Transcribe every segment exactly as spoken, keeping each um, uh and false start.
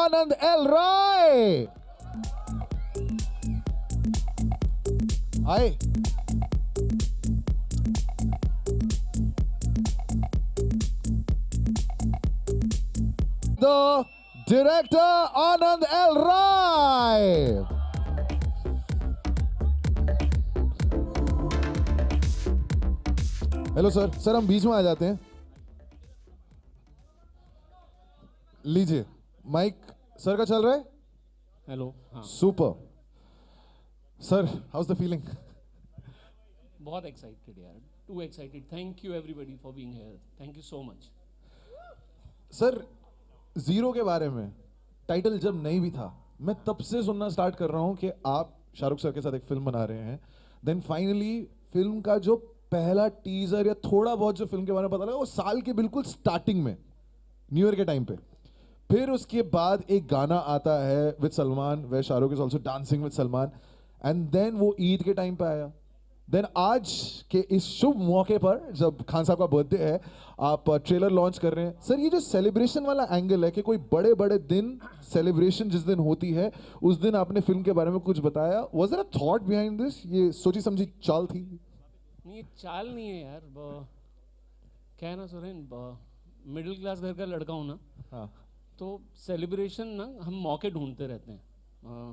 Anand L. Rai. Hi. The director Anand L. Rai. Hello sir, sir हम बीच में आ जाते हैं. लीजिए माइक सर का चल रहा है. हेलो. हाँ. Super. Sir how's the feeling? बहुत एक्साइटेड यार. Too excited. Thank you everybody for being here. Thank you so much. Sir Zero के बारे में टाइटल जब नहीं भी था, मैं तब से सुनना स्टार्ट कर रहा हूं कि आप शाहरुख सर के साथ एक फिल्म बना रहे हैं. देन फाइनली फिल्म का जो पहला टीजर या थोड़ा बहुत जो फिल्म के बारे में पता लगा वो साल के बिल्कुल स्टार्टिंग में, न्यू ईयर के टाइम पे. फिर उसके बाद एक गाना आता है with Salman, way Shahrukh is also dancing with Salman. And then वो ईद के टाइम पे आया. देन आज के इस शुभ मौके पर जब खान साहब का बर्थडे है, आप ट्रेलर लॉन्च कर रहे हैं. सर ये जो सेलिब्रेशन वाला एंगल है कि कोई बड़े बड़े दिन सेलिब्रेशन जिस दिन होती है उस दिन आपने फिल्म के बारे में कुछ बताया. Was there a thought behind this? ये सोची समझी चाल थी? नहीं, चाल नहीं है यार. क्या है ना सुरेन, मिडिल क्लास घर का लड़का हूँ ना. हाँ. तो सेलिब्रेशन ना हम मौके ढूंढते रहते हैं. आ,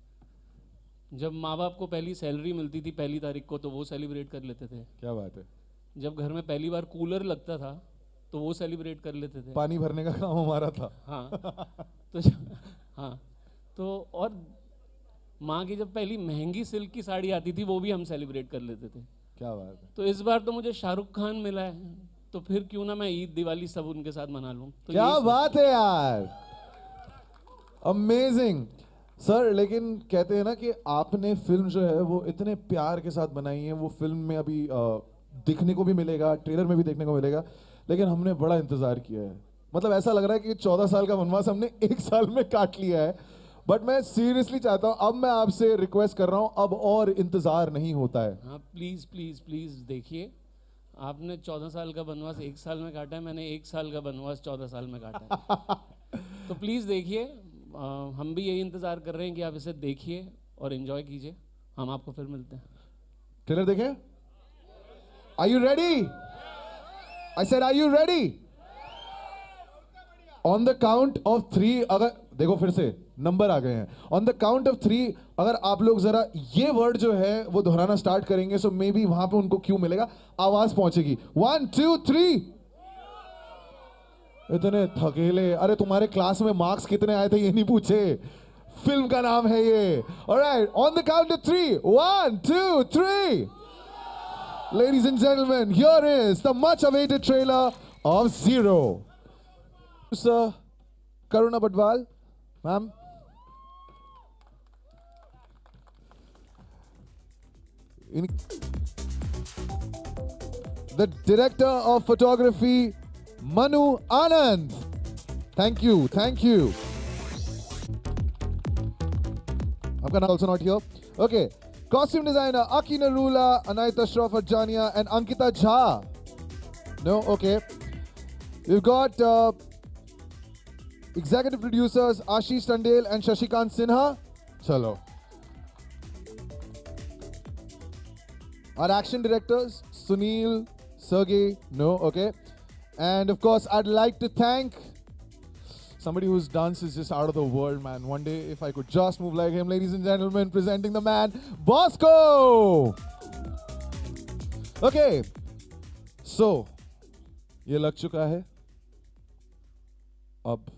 जब माँ बाप को पहली सैलरी मिलती थी पहली तारीख को तो वो सेलिब्रेट कर लेते थे. क्या बात है. जब घर में पहली बार कूलर लगता था तो वो सेलिब्रेट कर लेते थे. पानी भरने का काम हमारा था. हाँ. तो हाँ. तो और माँ की जब पहली महंगी सिल्क की साड़ी आती थी वो भी हम सेलिब्रेट कर लेते थे. क्या बात है. तो इस बार तो मुझे शाहरुख खान मिला है तो फिर क्यों ना मैं ईद दिवाली सब उनके साथ मना लूं. तो क्या बात है यार. अमेजिंग. सर लेकिन कहते हैं ना कि आपने फिल्म जो है वो इतने प्यार के साथ बनाई है. वो फिल्म में अभी आ, दिखने को भी मिलेगा, ट्रेलर में भी देखने को मिलेगा, लेकिन हमने बड़ा इंतजार किया है. मतलब ऐसा लग रहा है कि चौदह साल का वनवास हमने एक साल में काट लिया है. बट मैं सीरियसली चाहता हूं, अब मैं आपसे रिक्वेस्ट कर रहा हूं, अब और इंतजार नहीं होता है. हाँ प्लीज प्लीज प्लीज देखिए. आपने चौदह साल का बनवास एक साल में काटा है, मैंने एक साल का बनवास चौदह साल में काटा है. तो प्लीज देखिए. हम भी यही इंतजार कर रहे हैं कि आप इसे देखिए और एंजॉय कीजिए. हम आपको फिर मिलते हैं. ट्रेलर देखें? Are you ready? I said are you ready? On the count of three, अगर देखो फिर से नंबर आ गए हैं. On the count of three अगर आप लोग जरा ये वर्ड जो है वो दोहराना स्टार्ट करेंगे सो मे बी वहां पे उनको क्यों मिलेगा, आवाज पहुंचेगी. One two three. इतने थकेले. अरे तुम्हारे क्लास में मार्क्स कितने आए थे ये नहीं पूछे, फिल्म का नाम है ये. Alright, on the count of three. One two three. Ladies and gentlemen, here is the much awaited trailer of Zero. Sir Karuna Badwal, ma'am. In the director of photography, Manu Anand. Thank you, thank you. Afghan also not here. Okay. Costume designer Aki Narula, Anayita Shroffat Jania, and Ankita Jha. No, okay. We've got uh, executive producers Ashish Tandel and Shashikant Sinha. Chalo. Our action directors Sunil, Sergey. No, okay. And of course, I'd like to thank somebody whose dance is just out of the world, man. One day, if I could just move like him, ladies and gentlemen, presenting the man, Bosco! Okay. So, ये लग चुका है. अब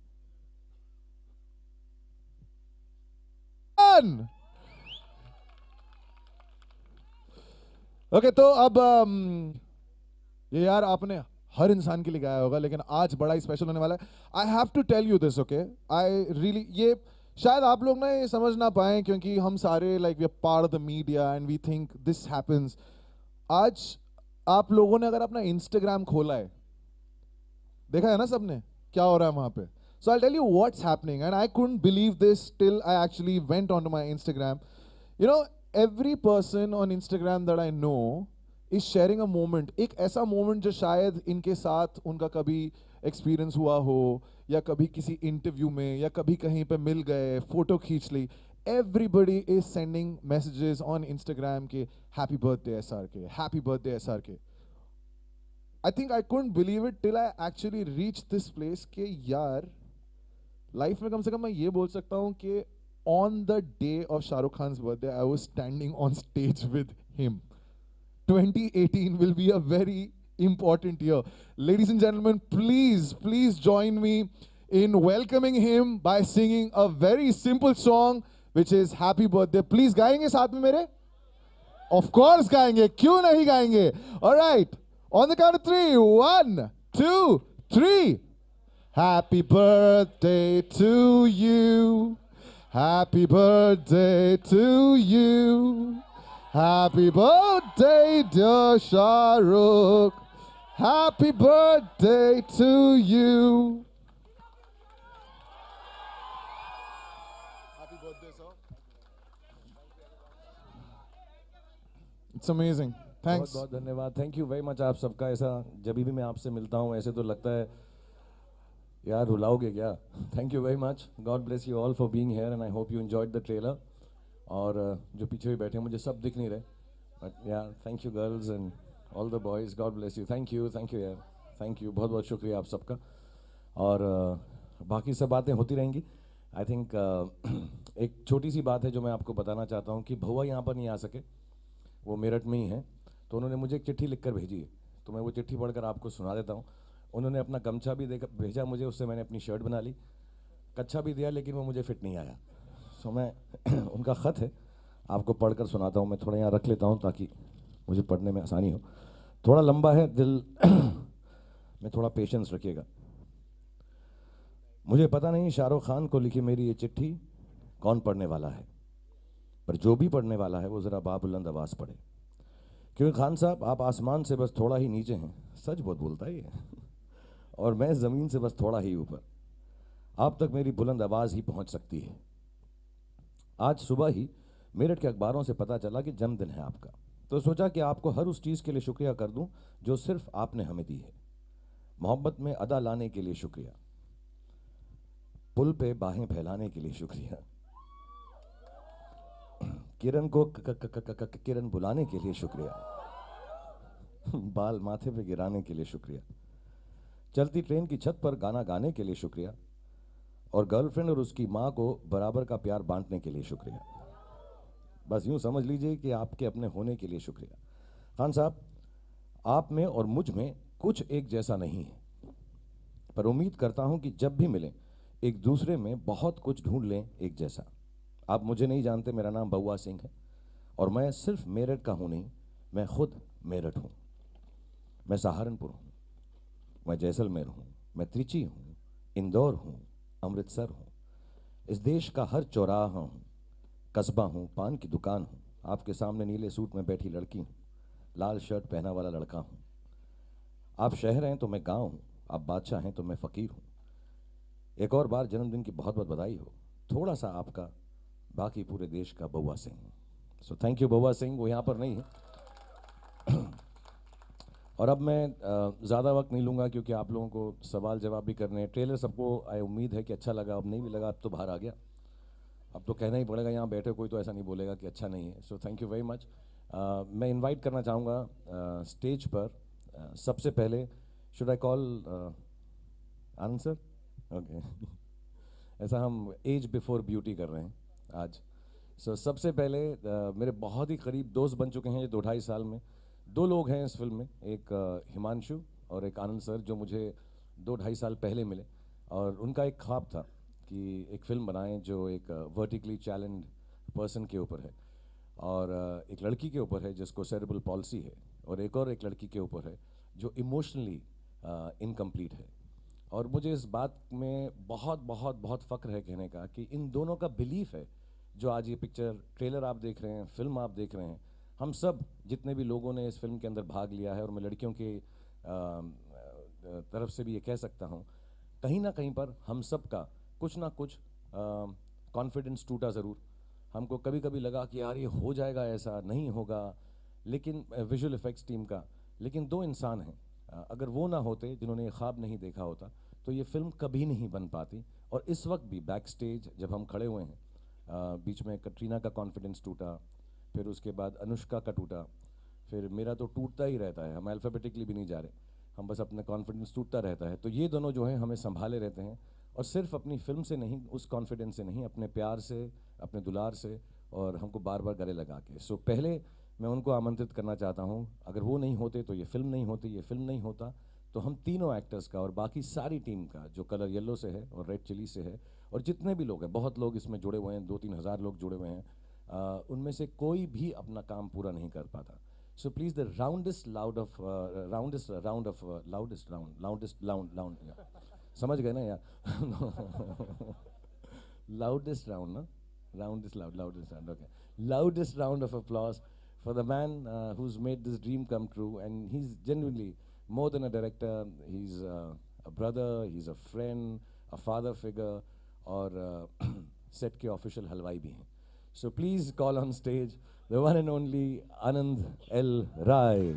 okay okay, तो अब um, ये यार आपने हर इंसान के लिए गाया होगा लेकिन आज बड़ा ही स्पेशल होने वाला है. I have to tell you this, okay. I really, ये शायद आप लोग ना ये समझ ना पाए क्योंकि हम सारे like we are part of the media and we think this happens. आज आप लोगों ने अगर अपना इंस्टाग्राम खोला है, देखा है ना सबने क्या हो रहा है वहां पे. So I tell you what's happening and I couldn't believe this till I actually went on to my Instagram. You know, every person on Instagram that I know is sharing a moment, एक ऐसा moment जो शायद इनके साथ उनका कभी experience हुआ हो, या कभी किसी interview में, या कभी कहीं पे मिल गए, photo खींच ली. Everybody is sending messages on Instagram के happy birthday S R K, happy birthday S R K. I think I couldn't believe it till I actually reached this place कि यार लाइफ में कम से कम मैं ये बोल सकता हूँ कि on the day of Shahrukh Khan's birthday I was standing on stage with him. twenty eighteen will be a very important year. Ladies and gentlemen, please, please join me in welcoming him by singing a very simple song which is Happy Birthday. Please गाएंगे साथ में मेरे? Of course गाएंगे, क्यों नहीं गाएंगे? All right, on the count of three, one, two, three. Happy birthday to you. Happy birthday to you. Happy birthday, dear Shahrukh. Happy birthday to you. Happy birthday, sir. It's amazing. Thanks. बहुत बहुत धन्यवाद. Thank you very much आप सबका. ऐसा जब भी मैं आपसे मिलता हूँ ऐसे तो लगता है यार रुलाओगे क्या. Thank you very much. God bless you all for being here and I hope you enjoyed the trailer. और uh, जो पीछे भी बैठे हैं मुझे सब दिख नहीं रहे, बट यार thank you girls and all the boys. God bless you. Thank you thank you यार. Thank you. बहुत बहुत शुक्रिया आप सबका. और uh, बाकी सब बातें होती रहेंगी. आई थिंक uh, एक छोटी सी बात है जो मैं आपको बताना चाहता हूँ कि भौआ यहाँ पर नहीं आ सके, वो मेरठ में ही हैं. तो उन्होंने मुझे एक चिट्ठी लिख कर भेजी है, तो मैं वो चिट्ठी पढ़कर आपको सुना देता हूँ. उन्होंने अपना गमछा भी देखा भेजा मुझे, उससे मैंने अपनी शर्ट बना ली. कच्छा भी दिया लेकिन वो मुझे फिट नहीं आया. सो मैं उनका ख़त है, आपको पढ़कर सुनाता हूँ. मैं थोड़ा यहाँ रख लेता हूँ ताकि मुझे पढ़ने में आसानी हो. थोड़ा लंबा है, दिल में थोड़ा पेशेंस रखिएगा. मुझे पता नहीं शाहरुख खान को लिखी मेरी ये चिट्ठी कौन पढ़ने वाला है, पर जो भी पढ़ने वाला है वो ज़रा बाबुलंद आवाज़ पढ़े, क्योंकि खान साहब आप आसमान से बस थोड़ा ही नीचे हैं. सच बहुत बोलता है ये. और मैं ज़मीन से बस थोड़ा ही ऊपर. आप तक मेरी बुलंद आवाज़ ही पहुंच सकती है. आज सुबह ही मेरठ के अखबारों से पता चला कि जन्मदिन है आपका, तो सोचा कि आपको हर उस चीज़ के लिए शुक्रिया कर दूं जो सिर्फ आपने हमें दी है. मोहब्बत में अदा लाने के लिए शुक्रिया, पुल पे बाहें फैलाने के लिए शुक्रिया, किरण को क क क क क किरण बुलाने के लिए शुक्रिया, बाल माथे पे गिराने के लिए शुक्रिया, चलती ट्रेन की छत पर गाना गाने के लिए शुक्रिया, और गर्लफ्रेंड और उसकी माँ को बराबर का प्यार बांटने के लिए शुक्रिया. बस यूँ समझ लीजिए कि आपके अपने होने के लिए शुक्रिया. खान साहब, आप में और मुझ में कुछ एक जैसा नहीं है, पर उम्मीद करता हूँ कि जब भी मिलें एक दूसरे में बहुत कुछ ढूंढ लें एक जैसा. आप मुझे नहीं जानते, मेरा नाम बउआ सिंह है और मैं सिर्फ मेरठ का हूँ नहीं, मैं खुद मेरठ हूँ. मैं सहारनपुर हूँ, मैं जैसलमेर हूँ, मैं त्रिची हूँ, इंदौर हूँ, अमृतसर हूँ. इस देश का हर चौराहा हूँ, कस्बा हूँ, पान की दुकान हूँ. आपके सामने नीले सूट में बैठी लड़की हूँ, लाल शर्ट पहना वाला लड़का हूँ. आप शहर हैं तो मैं गांव हूँ, आप बादशाह हैं तो मैं फ़कीर हूँ. एक और बार जन्मदिन की बहुत बहुत बधाई हो. थोड़ा सा आपका, बाकी पूरे देश का बउआ सिंह. सो थैंक यू बउआ सिंह. वो यहाँ पर नहीं है. और अब मैं ज़्यादा वक्त नहीं लूँगा क्योंकि आप लोगों को सवाल जवाब भी करने हैं. ट्रेलर सबको आई उम्मीद है कि अच्छा लगा. अब नहीं भी लगा, अब तो बाहर आ गया, अब तो कहना ही पड़ेगा. यहाँ बैठे कोई तो ऐसा नहीं बोलेगा कि अच्छा नहीं है. So thank you very much. मैं इनवाइट करना चाहूँगा स्टेज पर uh, सबसे पहले, should I call Anand sir? Okay. ऐसा हम एज बिफोर ब्यूटी कर रहे हैं आज. सो so, सबसे पहले uh, मेरे बहुत ही करीब दोस्त बन चुके हैं ये दो ढाई साल में. दो लोग हैं इस फिल्म में, एक uh, हिमांशु और एक आनंद सर, जो मुझे दो ढाई साल पहले मिले. और उनका एक ख्वाब था कि एक फ़िल्म बनाएं जो एक वर्टिकली चैलेंज्ड पर्सन के ऊपर है, और uh, एक लड़की के ऊपर है जिसको सेरेब्रल पॉलिसी है, और एक और एक लड़की के ऊपर है जो इमोशनली इनकम्प्लीट है. और मुझे इस बात में बहुत बहुत बहुत फ़ख्र है कहने का कि इन दोनों का बिलीफ है जो आज ये पिक्चर, ट्रेलर आप देख रहे हैं, फिल्म आप देख रहे हैं, हम सब जितने भी लोगों ने इस फिल्म के अंदर भाग लिया है, और मैं लड़कियों के तरफ से भी ये कह सकता हूँ, कहीं ना कहीं पर हम सब का कुछ ना कुछ कॉन्फिडेंस टूटा ज़रूर. हमको कभी कभी लगा कि यार ये हो जाएगा, ऐसा नहीं होगा, लेकिन विजुअल इफेक्ट्स टीम का, लेकिन दो इंसान हैं, अ, अगर वो ना होते जिन्होंने ये ख्वाब नहीं देखा होता तो ये फिल्म कभी नहीं बन पाती। और इस वक्त भी बैक स्टेज जब हम खड़े हुए हैं, अ, बीच में कटरीना का कॉन्फिडेंस टूटा, फिर उसके बाद अनुष्का का टूटा, फिर मेरा तो टूटता ही रहता है, हम अल्फ़ाबेटिकली भी नहीं जा रहे, हम बस अपने कॉन्फिडेंस टूटता रहता है। तो ये दोनों जो हैं हमें संभाले रहते हैं, और सिर्फ अपनी फिल्म से नहीं, उस कॉन्फिडेंस से नहीं, अपने प्यार से, अपने दुलार से, और हमको बार बार गले लगा के। सो पहले मैं उनको आमंत्रित करना चाहता हूँ, अगर वो नहीं होते तो ये फिल्म नहीं होती, ये फिल्म नहीं होता तो हम तीनों एक्टर्स का और बाकी सारी टीम का, जो कलर येलो से है और रेड चिली से है, और जितने भी लोग हैं, बहुत लोग इसमें जुड़े हुए हैं, दो तीन हज़ार लोग जुड़े हुए हैं, आ, उनमें से कोई भी अपना काम पूरा नहीं कर पाता। So please the roundest loud of roundest round of loudest round loudest loud loud समझ गए ना यार? लाउडेस्ट राउंड ना, roundest loud loudest round, okay, loudest round of applause for the man uh, who's made this dream come true. And he's genuinely more than a director, he's uh, a brother, he's a friend, a father figure, और uh, set के official हलवाई भी हैं. So please call on stage the one and only Anand L. Rai.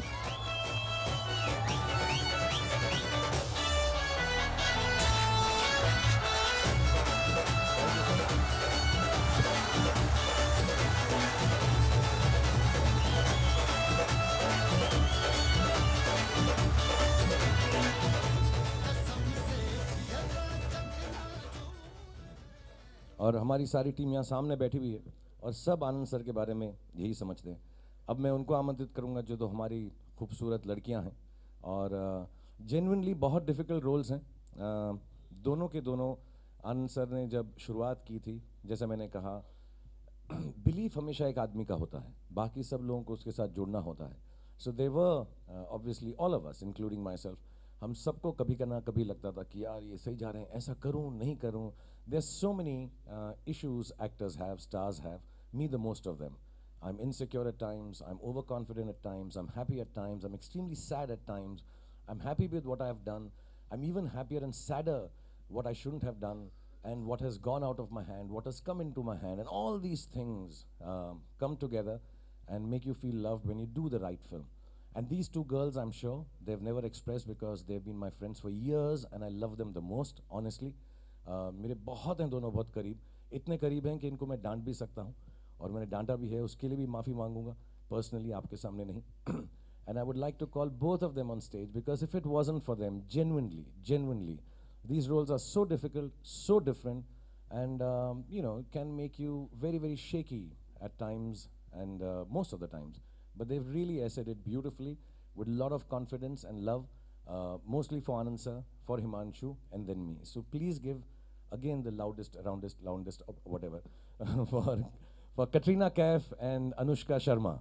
और हमारी सारी team यहाँ सामने बैठी हुई है और सब आनंद सर के बारे में यही समझते हैं। अब मैं उनको आमंत्रित करूँगा जो तो हमारी खूबसूरत लड़कियाँ हैं, और जेन्युइनली uh, बहुत डिफ़िकल्ट रोल्स हैं। uh, दोनों के दोनों, आनंद सर ने जब शुरुआत की थी, जैसा मैंने कहा, बिलीफ हमेशा एक आदमी का होता है, बाकी सब लोगों को उसके साथ जुड़ना होता है। So they were obviously all of us including myself, हम सबको कभी का ना कभी लगता था कि यार ये सही जा रहे हैं, ऐसा करूं नहीं करूं। There's so many uh, issues actors have, stars have, me the most of them. I'm insecure at times, I'm overconfident at times, I'm happy at times, I'm extremely sad at times, I'm happy with what I have done, I'm even happier and sadder what I shouldn't have done, and what has gone out of my hand, what has come into my hand, and all these things um, come together and make you feel loved when you do the right film. And these two girls, I'm sure, they've never expressed because they've been my friends for years and I love them the most, honestly. Uh, मेरे बहुत हैं दोनों, बहुत करीब, इतने करीब हैं कि इनको मैं डांट भी सकता हूँ, और मैंने डांटा भी है, उसके लिए भी माफ़ी मांगूंगा पर्सनली, आपके सामने नहीं. And I would like to call both of them on stage, because if it wasn't for them, genuinely, genuinely, these roles are so difficult, so different, and um, you know, can make you very, very shaky at times, and uh, most of the times. But they've really essayed it beautifully with a lot of confidence and love, uh, mostly for Anand sir, for Himanshu, and then me. So please give again the loudest, roundest, loudest, uh, whatever, for, for Katrina Kaif and Anushka Sharma.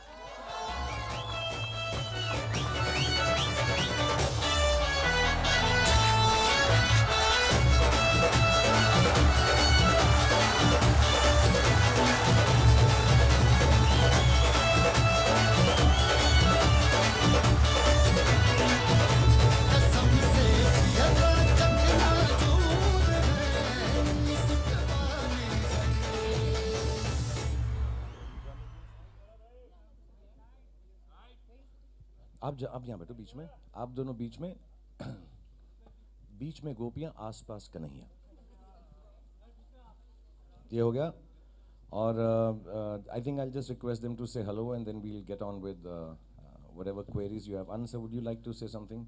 आप ज, आप यहाँ बैठो बीच में, आप दोनों बीच में, बीच में गोपियाँ, आसपास कन्हैया, ये हो गया. और I think I just request them to say hello and then we will get on with whatever queries you have. Anand sir, would you like to say something?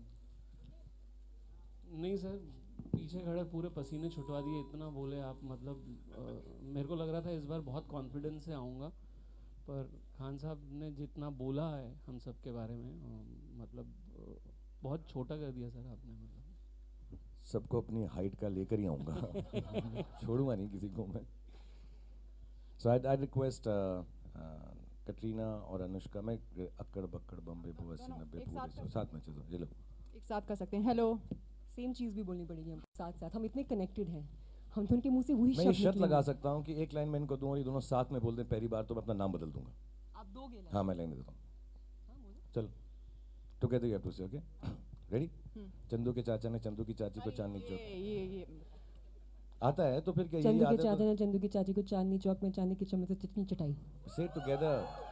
नहीं सर, पीछे खड़े पूरे पसीने छुटवा दिए, इतना बोले आप, मतलब uh, मेरे को लग रहा था इस बार बहुत कॉन्फिडेंस से आऊँगा, पर खान साहब ने जितना बोला है हम सब के बारे में, मतलब बहुत छोटा कर दिया सर आपने. मतलब सबको अपनी हाइट का लेकर ही आऊँगा, छोड़ूंगा नहीं किसी को मैं. सो आई आई रिक्वेस्ट कटरीना और अनुष्का, मैं अक्कड़ बक्कड़ बम्बे बुआसी नब्बे पूरे साथ में चलो, चलो एक साथ कर सकते हैं. हेलो, सेम चीज़ भी बोलनी पड़ेगी हम साथ साथ, हम इतने कनेक्टेड हैं, हम तो उनके मुंह से वही मैं शर्त लगा सकता हूँ कि एक लाइन मैं इनको दूँ और ये दोनों साथ में बोल दें पहली बार, तो मैं अपना नाम बदल दूंगा. आप दोगे ना? हाँ, मैं लाइन देता हूँ. चलो, together you have to say, okay? Ready? Chandu के चाचा ने चंदू की चाची को चांदनी चौक, ये ये आता है तो फिर क्या? चंदू के चाचा ने चंदू की चाची को चांदनी चौक में चांदी की चम्मच से चटनी चटाई. से टुगेदर.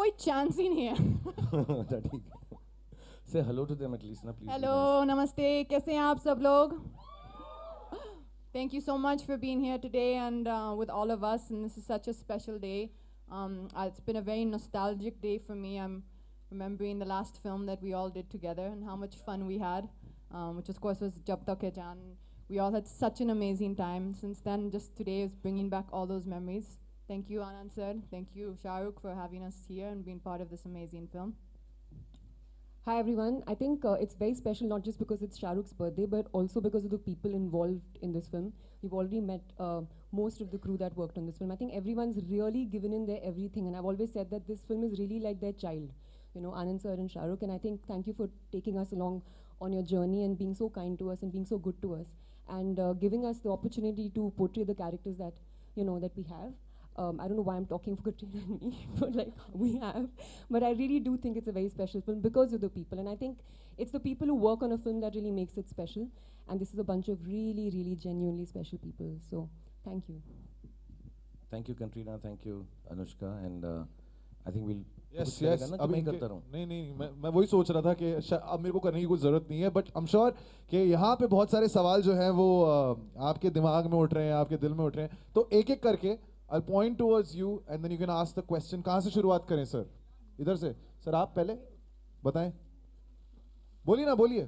कोई चांस ही नहीं है. अच्छा ठीक है. Say hello to them at least, na please. Hello, नमस्ते, कैसे हैं आप सब लोग? Thank you so much for being here today and uh, with all of us, and this is such a special day. Um, uh, it's been a very nostalgic day for me. I'm remembering the last film that we all did together and how much fun we had, um, which of course was Jab Tak Hai Jaan. We all had such an amazing time. Since then, just today is bringing back all those memories. Thank you, Anand sir. Thank you, Shah Rukh, for having us here and being part of this amazing film. Hi everyone. I think uh, it's very special not just because it's Shah Rukh's birthday, but also because of the people involved in this film. We've already met uh, most of the crew that worked on this film. I think everyone's really given in their everything, and I've always said that this film is really like their child. You know, Anand sir and Shah Rukh, and I think thank you for taking us along on your journey and being so kind to us and being so good to us, and uh, giving us the opportunity to portray the characters that, you know, that we have. Um, I don't know why I'm talking for Katrina and me, but like we have. But I really do think it's a very special film because of the people. And I think it's the people who work on a film that really makes it special. And this is a bunch of really, really genuinely special people. So thank you. Thank you, Katrina. Thank you, Anushka. And uh, I think we'll. Yes, yes. अब मैं करता रहूँ. नहीं नहीं मैं मैं वही सोच रहा था कि अब मेरे को करने की कोई ज़रूरत नहीं है, बट आई एम श्योर कि यहाँ पे बहुत सारे सवाल जो हैं वो आपके दिमाग में उठ रहे हैं, आपके दिल में उठ रहे हैं. तो एक एक करके I'll point towards you and then you can ask the question. कहाँ से शुरुआत करें सर? इधर से. सर आप पहले बताएं. बोलिए ना, बोलिए.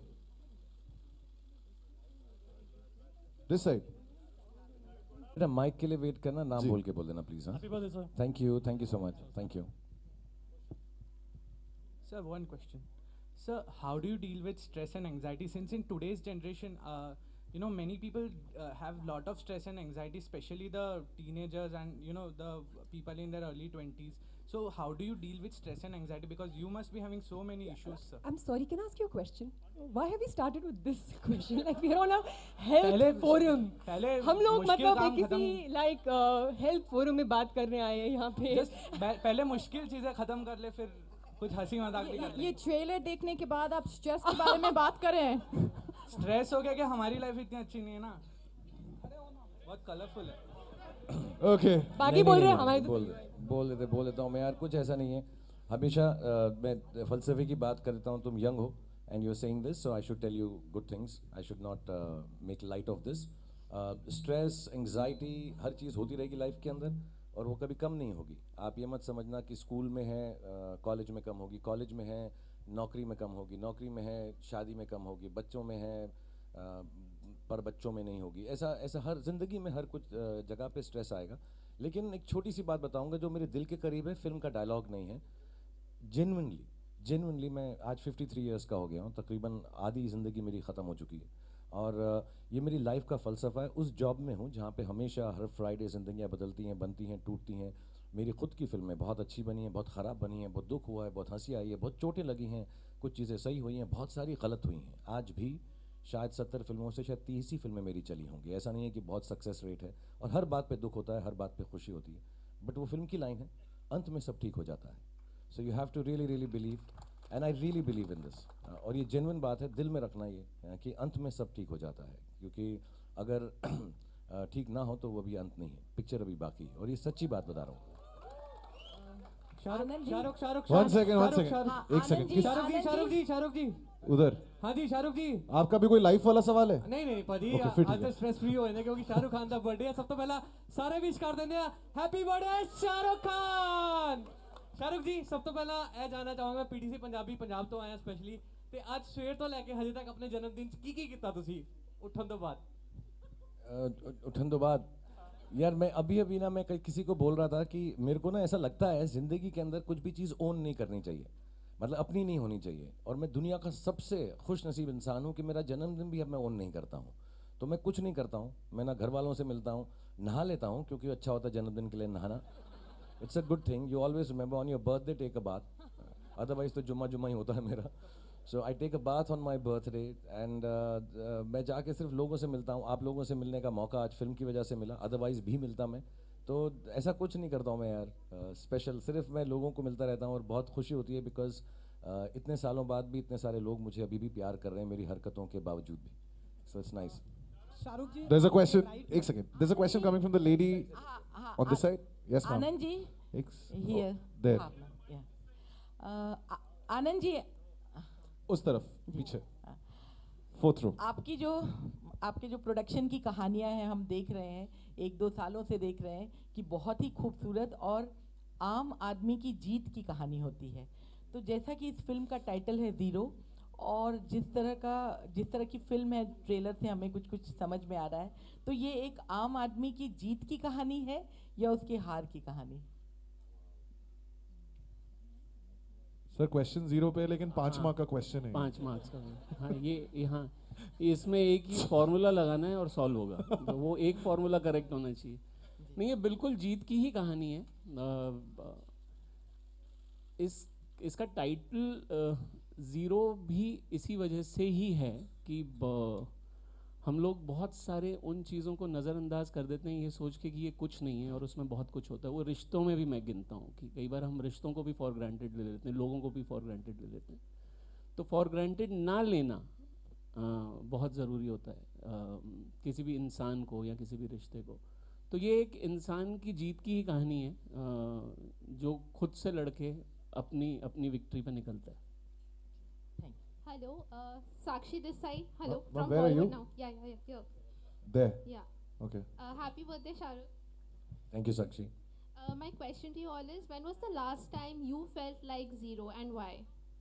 This side. बेटा माइक के लिए वेट करना, नाम बोल के बोल देना please. Happy birthday, sir. Thank you, thank you so much. Thank you. Sir, one question. Sir, how do you deal with stress and anxiety? Since in today's generation, uh, you know, many people uh, have lot of stress and anxiety, especially the teenagers and, you know, the people in their early twenties. So how do you deal with stress and anxiety? Because you must be having so many issues, sir. I'm sorry, can I ask you a question? Why have we started with this question? Like we're on a health पहले forum. पहले हम लोग मुश्किल मतलब काम एक किसी like uh, health forum में बात करने आए हैं यहाँ पे. Just पह- पहले मुश्किल चीजें खत्म कर ले, फिर कुछ हंसी मजाक भी कर ले. ये ट्रेलर देखने के बाद आप स्ट्रेस के बारे में बात कर रहे हैं. स्ट्रेस हो गया कि हमारी लाइफ इतनी अच्छी नहीं है ना. बहुत कलरफुल है. Okay. बाकी बोल रहे हैं हमारी बोल बोल देते बोल देता हूँ मैं यार. कुछ ऐसा नहीं है. हमेशा uh, मैं फलसफे की बात करता हूँ. तुम यंग हो and you're saying this, so I should tell you good things. I should not uh, make light of this. Stress uh, anxiety हर चीज़ होती रहेगी लाइफ के अंदर और वो कभी कम नहीं होगी. आप ये मत समझना कि स्कूल में है कॉलेज uh, में कम होगी, कॉलेज में है नौकरी में कम होगी, नौकरी में है शादी में कम होगी, बच्चों में है uh, पर बच्चों में नहीं होगी. ऐसा ऐसा हर ज़िंदगी में हर कुछ uh, जगह पे स्ट्रेस आएगा. लेकिन एक छोटी सी बात बताऊंगा जो मेरे दिल के करीब है. फिल्म का डायलॉग नहीं है. जेन्युइनली जेन्युइनली मैं आज तिरेपन इयर्स का हो गया हूँ. तकरीबन आधी ज़िंदगी मेरी ख़त्म हो चुकी है और uh, ये मेरी लाइफ का फ़लसफ़ा है. उस जॉब में हूँ जहाँ पे हमेशा हर फ्राइडे ज़िंदगियाँ बदलती हैं, बनती हैं, टूटती हैं. मेरी खुद की फिल्में बहुत अच्छी बनी हैं, बहुत ख़राब बनी हैं, बहुत दुख हुआ है, बहुत हंसी आई है, बहुत चोटें लगी हैं, कुछ चीज़ें सही हुई हैं, बहुत सारी गलत हुई हैं. आज भी शायद सत्तर फिल्मों से शायद तीस ही फिल्में मेरी चली होंगी. ऐसा नहीं है कि बहुत सक्सेस रेट है और हर बात पे दुख होता है, हर बात पे खुशी होती है. बट वो फिल्म की लाइन है, अंत में सब ठीक हो जाता है. So you have to really really believe and I really believe in this. और ये जेन्युइन बात है, दिल में रखना ये कि अंत में सब ठीक हो जाता है. क्योंकि अगर ठीक ना हो तो वो अभी अंत नहीं है, पिक्चर अभी बाकी है. और ये सच्ची बात बता रहा हूँ. Shahrukh Shahrukh Shahrukh One second, one Shahrukh, second. Shahrukh, एक सेकंड. किस शाहरुख जी शाहरुख जी शाहरुख जी उधर हाँ जी शाहरुख जी. आपका भी कोई लाइफ वाला सवाल है? नहीं नहीं भाजी Okay, फिर ठीक आज तो है. स्ट्रेस फ्री होने क्योंकि शाहरुख खान का बर्थडे है. सब तो पहला सारे विश कर देंगे हैप्पी बर्थडे शाहरुख खान. शाहरुख जी सब तो पहला ਇਹ ਜਾਨਣਾ ਚਾਹਾਂਗਾ ਪੀਟੀਸੀ ਪੰਜਾਬੀ ਪੰਜਾਬ ਤੋਂ ਆਇਆ ਸਪੈਸ਼ਲੀ ਤੇ ਅੱਜ ਸਵੇਰ ਤੋਂ ਲੈ ਕੇ ਹਜੇ ਤੱਕ ਆਪਣੇ ਜਨਮ ਦਿਨ ਚ ਕੀ ਕੀ ਕੀਤਾ ਤੁਸੀਂ ਉੱਠਣ ਤੋਂ ਬਾਅਦ? उठन तो बाद यार मैं अभी अभी ना मैं कहीं किसी को बोल रहा था कि मेरे को ना ऐसा लगता है ज़िंदगी के अंदर कुछ भी चीज़ ओन नहीं करनी चाहिए, मतलब अपनी नहीं होनी चाहिए. और मैं दुनिया का सबसे खुश नसीब इंसान हूँ कि मेरा जन्मदिन भी अब मैं ओन नहीं करता हूँ. तो मैं कुछ नहीं करता हूँ. मैं ना घर वालों से मिलता हूँ, नहा लेता हूँ क्योंकि अच्छा होता है जन्मदिन के लिए नहाना. It's a good thing. You always remember on your birthday take a bath. Otherwise तो जुम्मा जुम्मा ही होता है मेरा. So I take a bath on my birthday and मैं जाके सिर्फ लोगों से मिलता हूँ. आप लोगों से मिलने का मौका आज फिल्म की वजह से मिला, अदरवाइज भी मिलता मैं. तो ऐसा कुछ नहीं करता हूँ मैं यार स्पेशल. uh, सिर्फ मैं लोगों को मिलता रहता हूँ और बहुत खुशी होती है बिकॉज uh, इतने सालों बाद भी इतने सारे लोग मुझे अभी भी प्यार कर रहे हैं मेरी हरकतों के बावजूद भी. So it's nice. Shahrukh ji There's a question. एक second. There's a question coming from the lady on this side. Yes, ma'am. Anand ji, एक here. there. Ah, yeah. आ- आनंद जी, उस तरफ पीछे फोर्थ रो। आपकी जो आपके जो प्रोडक्शन की कहानियां हैं हम देख रहे हैं, एक दो सालों से देख रहे हैं कि बहुत ही खूबसूरत और आम आदमी की जीत की कहानी होती है। तो जैसा कि इस फिल्म का टाइटल है ज़ीरो, और जिस तरह का जिस तरह की फिल्म है, ट्रेलर से हमें कुछ कुछ समझ में आ रहा है, तो ये एक आम आदमी की जीत की कहानी है या उसकी हार की कहानी? सर क्वेश्चन जीरो पे है, लेकिन पांच हाँ, मार्क का क्वेश्चन है। पाँच मार्क्स का। हाँ, ये यहाँ इसमें एक ही फॉर्मूला लगाना है और सॉल्व होगा। तो वो एक फॉर्मूला करेक्ट होना चाहिए। नहीं, ये बिल्कुल जीत की ही कहानी है। अ, इस इसका टाइटल ज़ीरो भी इसी वजह से ही है कि ब, हम लोग बहुत सारे उन चीज़ों को नज़रअंदाज कर देते हैं ये सोच के कि ये कुछ नहीं है और उसमें बहुत कुछ होता है। वो रिश्तों में भी मैं गिनता हूँ कि कई बार हम रिश्तों को भी फॉर ग्रांटेड ले लेते हैं, लोगों को भी फॉर ग्रांटेड ले लेते हैं। तो फॉर ग्रांटेड ना लेना आ, बहुत ज़रूरी होता है आ, किसी भी इंसान को या किसी भी रिश्ते को। तो ये एक इंसान की जीत की ही कहानी है, आ, जो खुद से लड़के अपनी अपनी विक्ट्री पे निकलता है। Hello, uh, Sakshi this side. Hello, Uh, from where are Bollywood you? now. Yeah, yeah, yeah. Here. There. Yeah. Okay. Uh, happy birthday, Shahrukh. Thank you Sakshi. Uh, my question to you all is: when was the last time you felt like zero, and why?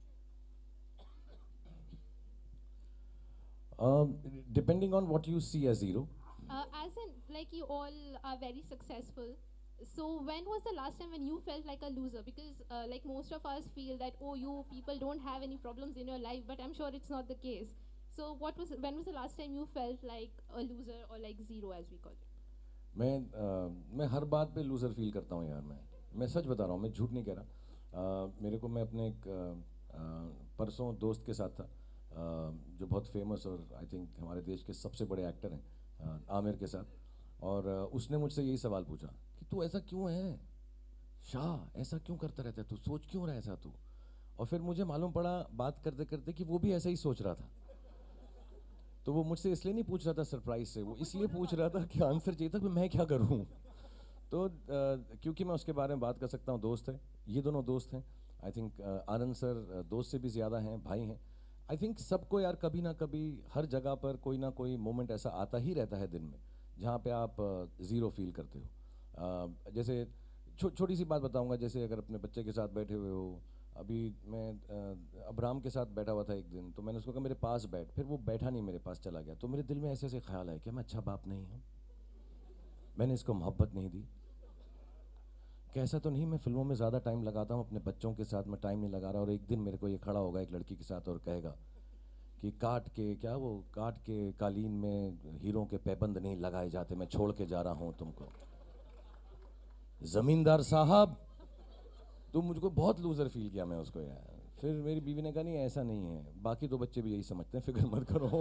Depending on what you see as zero. Uh, as in, like you all are very successful. So when was the last time when you felt like a loser? Because uh, like most of us feel that oh, you people don't have any problems in your life, but I'm sure it's not the case. So what was when was the last time you felt like a loser or like zero as we call it? मैं uh, मैं हर बात पे loser feel करता हूँ यार। मैं मैं सच बता रहा हूँ, मैं झूठ नहीं कह रहा। uh, मेरे को मैं अपने एक uh, uh, परसों दोस्त के साथ था, uh, जो बहुत फेमस और आई थिंक हमारे देश के सबसे बड़े एक्टर हैं, uh, आमिर के साथ। और uh, उसने मुझसे यही सवाल पूछा कि तू ऐसा क्यों है शाह, ऐसा क्यों करता रहता है तू, सोच क्यों रहा है ऐसा तू। और फिर मुझे मालूम पड़ा बात करते करते कि वो भी ऐसा ही सोच रहा था। तो वो मुझसे इसलिए नहीं पूछ रहा था सरप्राइज से, वो इसलिए पूछ रहा था कि आंसर चाहिए था कि मैं क्या करूं। तो uh, क्योंकि मैं उसके बारे में बात कर सकता हूँ, दोस्त है, ये दोनों दोस्त हैं। आई थिंक आनंद सर दोस्त से भी ज़्यादा हैं, भाई हैं। आई थिंक सबको यार कभी ना कभी हर जगह पर कोई ना कोई मोमेंट ऐसा आता ही रहता है दिन में जहाँ पे आप ज़ीरो फील करते हो। uh, जैसे छो, छोटी सी बात बताऊंगा, जैसे अगर अपने बच्चे के साथ बैठे हुए हो, अभी मैं अब्राम के साथ बैठा हुआ था एक दिन, तो मैंने उसको कहा मेरे पास बैठ, फिर वो बैठा नहीं, मेरे पास चला गया। तो मेरे दिल में ऐसे ऐसे ख्याल है कि मैं अच्छा बाप नहीं हूँ, मैंने इसको मोहब्बत नहीं दी। कैसा तो नहीं मैं फिल्मों में ज़्यादा टाइम लगाता हूँ, अपने बच्चों के साथ मैं टाइम नहीं लगा रहा। और एक दिन मेरे को ये खड़ा होगा एक लड़की के साथ और कहेगा कि काट के क्या वो काट के कालीन में हीरों के पैबंद नहीं लगाए जाते, मैं छोड़ के जा रहा हूँ तुमको। जमींदार साहब, तो मुझको बहुत लूजर फील किया मैं उसको यार। फिर मेरी बीवी ने कहा नहीं ऐसा नहीं है, बाकी दो बच्चे भी यही समझते हैं, फिक्र मत करो।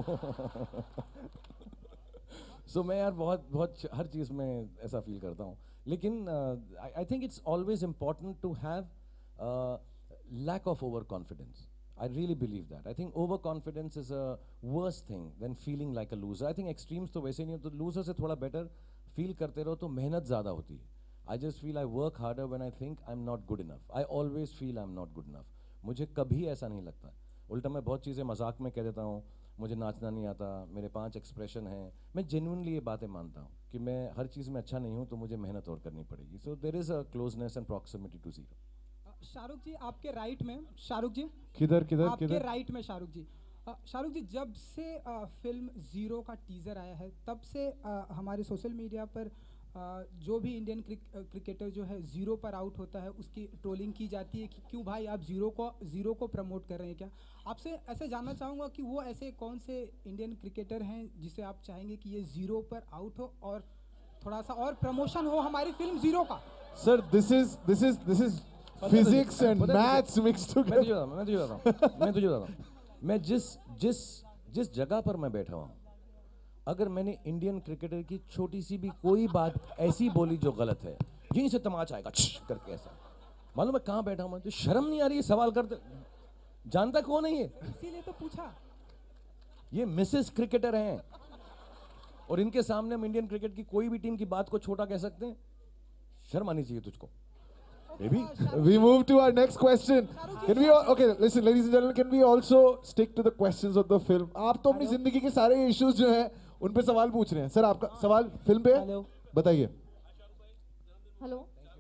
सो so, मैं यार बहुत बहुत हर चीज़ में ऐसा फील करता हूँ। लेकिन I think it's always important to have lack of over confidence. I really believe that. I think overconfidence is a worse thing than feeling like a loser. I think extremes तो वैसे नहीं, तो loser से थोड़ा better feel करते रहो तो मेहनत ज़्यादा होती है। I just feel I work harder when I think I'm not good enough. I always feel I'm not good enough. मुझे कभी ऐसा नहीं लगता। उल्टा मैं बहुत चीज़ें मजाक में कह देता हूँ, मुझे नाचना नहीं आता, मेरे पांच एक्सप्रेशन हैं। मैं जेन्युइनली ये बातें मानता हूँ कि मैं हर चीज़ में अच्छा नहीं हूँ, तो मुझे मेहनत और करनी पड़ेगी। So there is a closeness and proximity to zero. Shahrukh जी आपके राइट में, शाहरुख जी किधर किधर आपके किधर राइट में शाहरुख जी। अ, शाहरुख जी जब से अ, फिल्म ज़ीरो का टीज़र आया है तब से अ, हमारे सोशल मीडिया पर अ, जो भी इंडियन क्रिक, क्रिकेटर जो है ज़ीरो पर आउट होता है उसकी ट्रोलिंग की जाती है कि क्यों भाई आप ज़ीरो को ज़ीरो को प्रमोट कर रहे हैं क्या। आपसे ऐसे जानना चाहूँगा कि वो ऐसे कौन से इंडियन क्रिकेटर हैं जिसे आप चाहेंगे कि ये ज़ीरो पर आउट हो और थोड़ा सा और प्रमोशन हो हमारी फिल्म ज़ीरो का। Sir this is this is this is physics and maths mixed मैं तुझे टुगेदर। बताता हूँ, मैं तुझे बताता हूँ, मैं तुझे बताता हूँ। मैं जिस जिस जिस जगह पर मैं बैठा हूँ, अगर मैंने इंडियन क्रिकेटर की छोटी सी भी कोई बात ऐसी बोली जो गलत है, यहीं से तमाचा आएगा करके ऐसा। मालूम है कहाँ बैठा हूँ मैं, तो शर्म नहीं आ रही है सवाल करते। जानता कौन है ये? इसीलिए तो पूछा। ये मिसेस क्रिकेटर हैं और इनके सामने हम इंडियन क्रिकेट की कोई भी टीम की बात को छोटा कह सकते हैं? शर्म आनी चाहिए तुझको। Maybe. We move to our next question. Can we all, okay, listen, ladies and gentlemen, can we also stick to the questions of the film? आप तो अपनी जिंदगी के सारे issues जो हैं उन पे सवाल पूछ रहे हैं. सर आपका सवाल फिल्म पे है? बताइए. हेलो.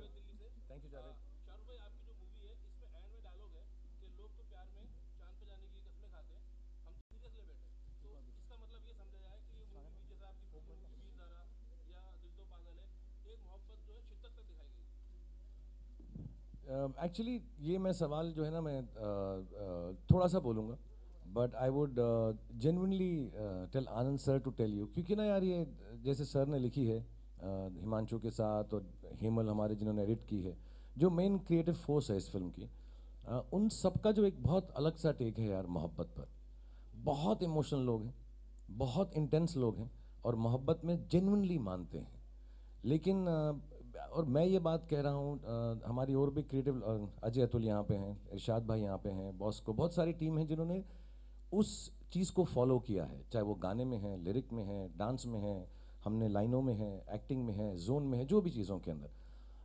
एक्चुअली uh, ये मैं सवाल जो है ना मैं uh, uh, थोड़ा सा बोलूँगा, but I would genuinely tell Anand sir to tell you, क्योंकि ना यार ये जैसे सर ने लिखी है uh, हिमांशु के साथ और हेमल हमारे जिन्होंने एडिट की है, जो मेन क्रिएटिव फोर्स है इस फिल्म की, uh, उन सबका जो एक बहुत अलग सा टेक है यार मोहब्बत पर. बहुत इमोशनल लोग हैं, बहुत इंटेंस लोग हैं और मोहब्बत में जेन्युइनली मानते हैं. लेकिन uh, और मैं ये बात कह रहा हूँ, हमारी और भी क्रिएटिव अजय अतुल यहाँ पे हैं, इरशाद भाई यहाँ पे हैं, बॉस को बहुत सारी टीम है जिन्होंने उस चीज़ को फॉलो किया है, चाहे वो गाने में है, लिरिक में है, डांस में है, हमने लाइनों में है, एक्टिंग में है, जोन में है, जो भी चीज़ों के अंदर.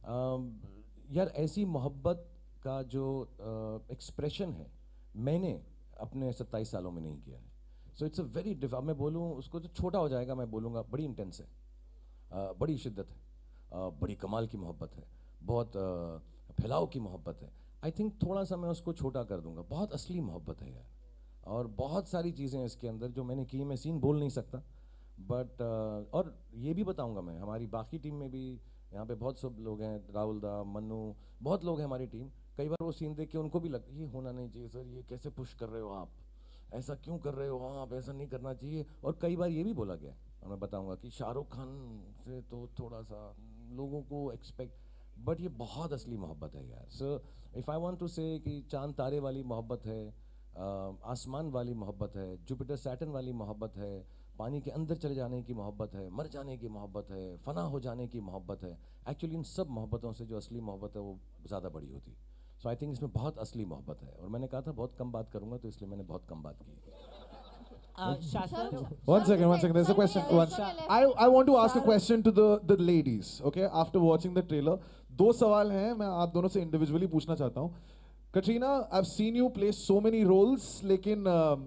uh, यार ऐसी मोहब्बत का जो एक्सप्रेशन uh, है मैंने अपने सत्ताईस सालों में नहीं किया है. सो इट्स अ वेरी डिफ अब मैं बोलूँ उसको तो छोटा हो जाएगा, मैं बोलूँगा बड़ी इंटेंस है, uh, बड़ी शिद्दत है, Uh, बड़ी कमाल की मोहब्बत है, बहुत uh, फैलाव की मोहब्बत है. आई थिंक थोड़ा सा मैं उसको छोटा कर दूंगा. बहुत असली मोहब्बत है यार, और बहुत सारी चीज़ें इसके अंदर जो मैंने की. मैं सीन बोल नहीं सकता, बट uh, और ये भी बताऊंगा मैं, हमारी बाकी टीम में भी यहाँ पे बहुत सब लोग हैं, राहुल दा, मन्नू, बहुत लोग हैं हमारी टीम. कई बार वो सीन देख के उनको भी लगता है ये होना नहीं चाहिए सर, ये कैसे पुश कर रहे हो आप, ऐसा क्यों कर रहे हो आप, ऐसा नहीं करना चाहिए. और कई बार ये भी बोला गया, और मैं बताऊँगा कि शाहरुख खान से तो थोड़ा सा लोगों को एक्सपेक्ट, बट ये बहुत असली मोहब्बत है यार. So if I want to say कि चांद तारे वाली मोहब्बत है, आसमान वाली मोहब्बत है, जुपिटर सैटर्न वाली मोहब्बत है, पानी के अंदर चले जाने की मोहब्बत है, मर जाने की मोहब्बत है, फना हो जाने की मोहब्बत है. एक्चुअली इन सब मोहब्बतों से जो असली मोहब्बत है वो ज़्यादा बड़ी होती है. सो आई थिंक इसमें बहुत असली मोहब्बत है, और मैंने कहा था बहुत कम बात करूँगा, तो इसलिए मैंने बहुत कम बात की. Uh, Shasha, One second, one second. There's a question. One. I I want to ask a question to the the ladies. Okay, after watching the trailer, दो सवाल हैं, मैं आप दोनों से individually पूछना चाहता हूँ. Katrina, I've seen you play so many roles, लेकिन uh,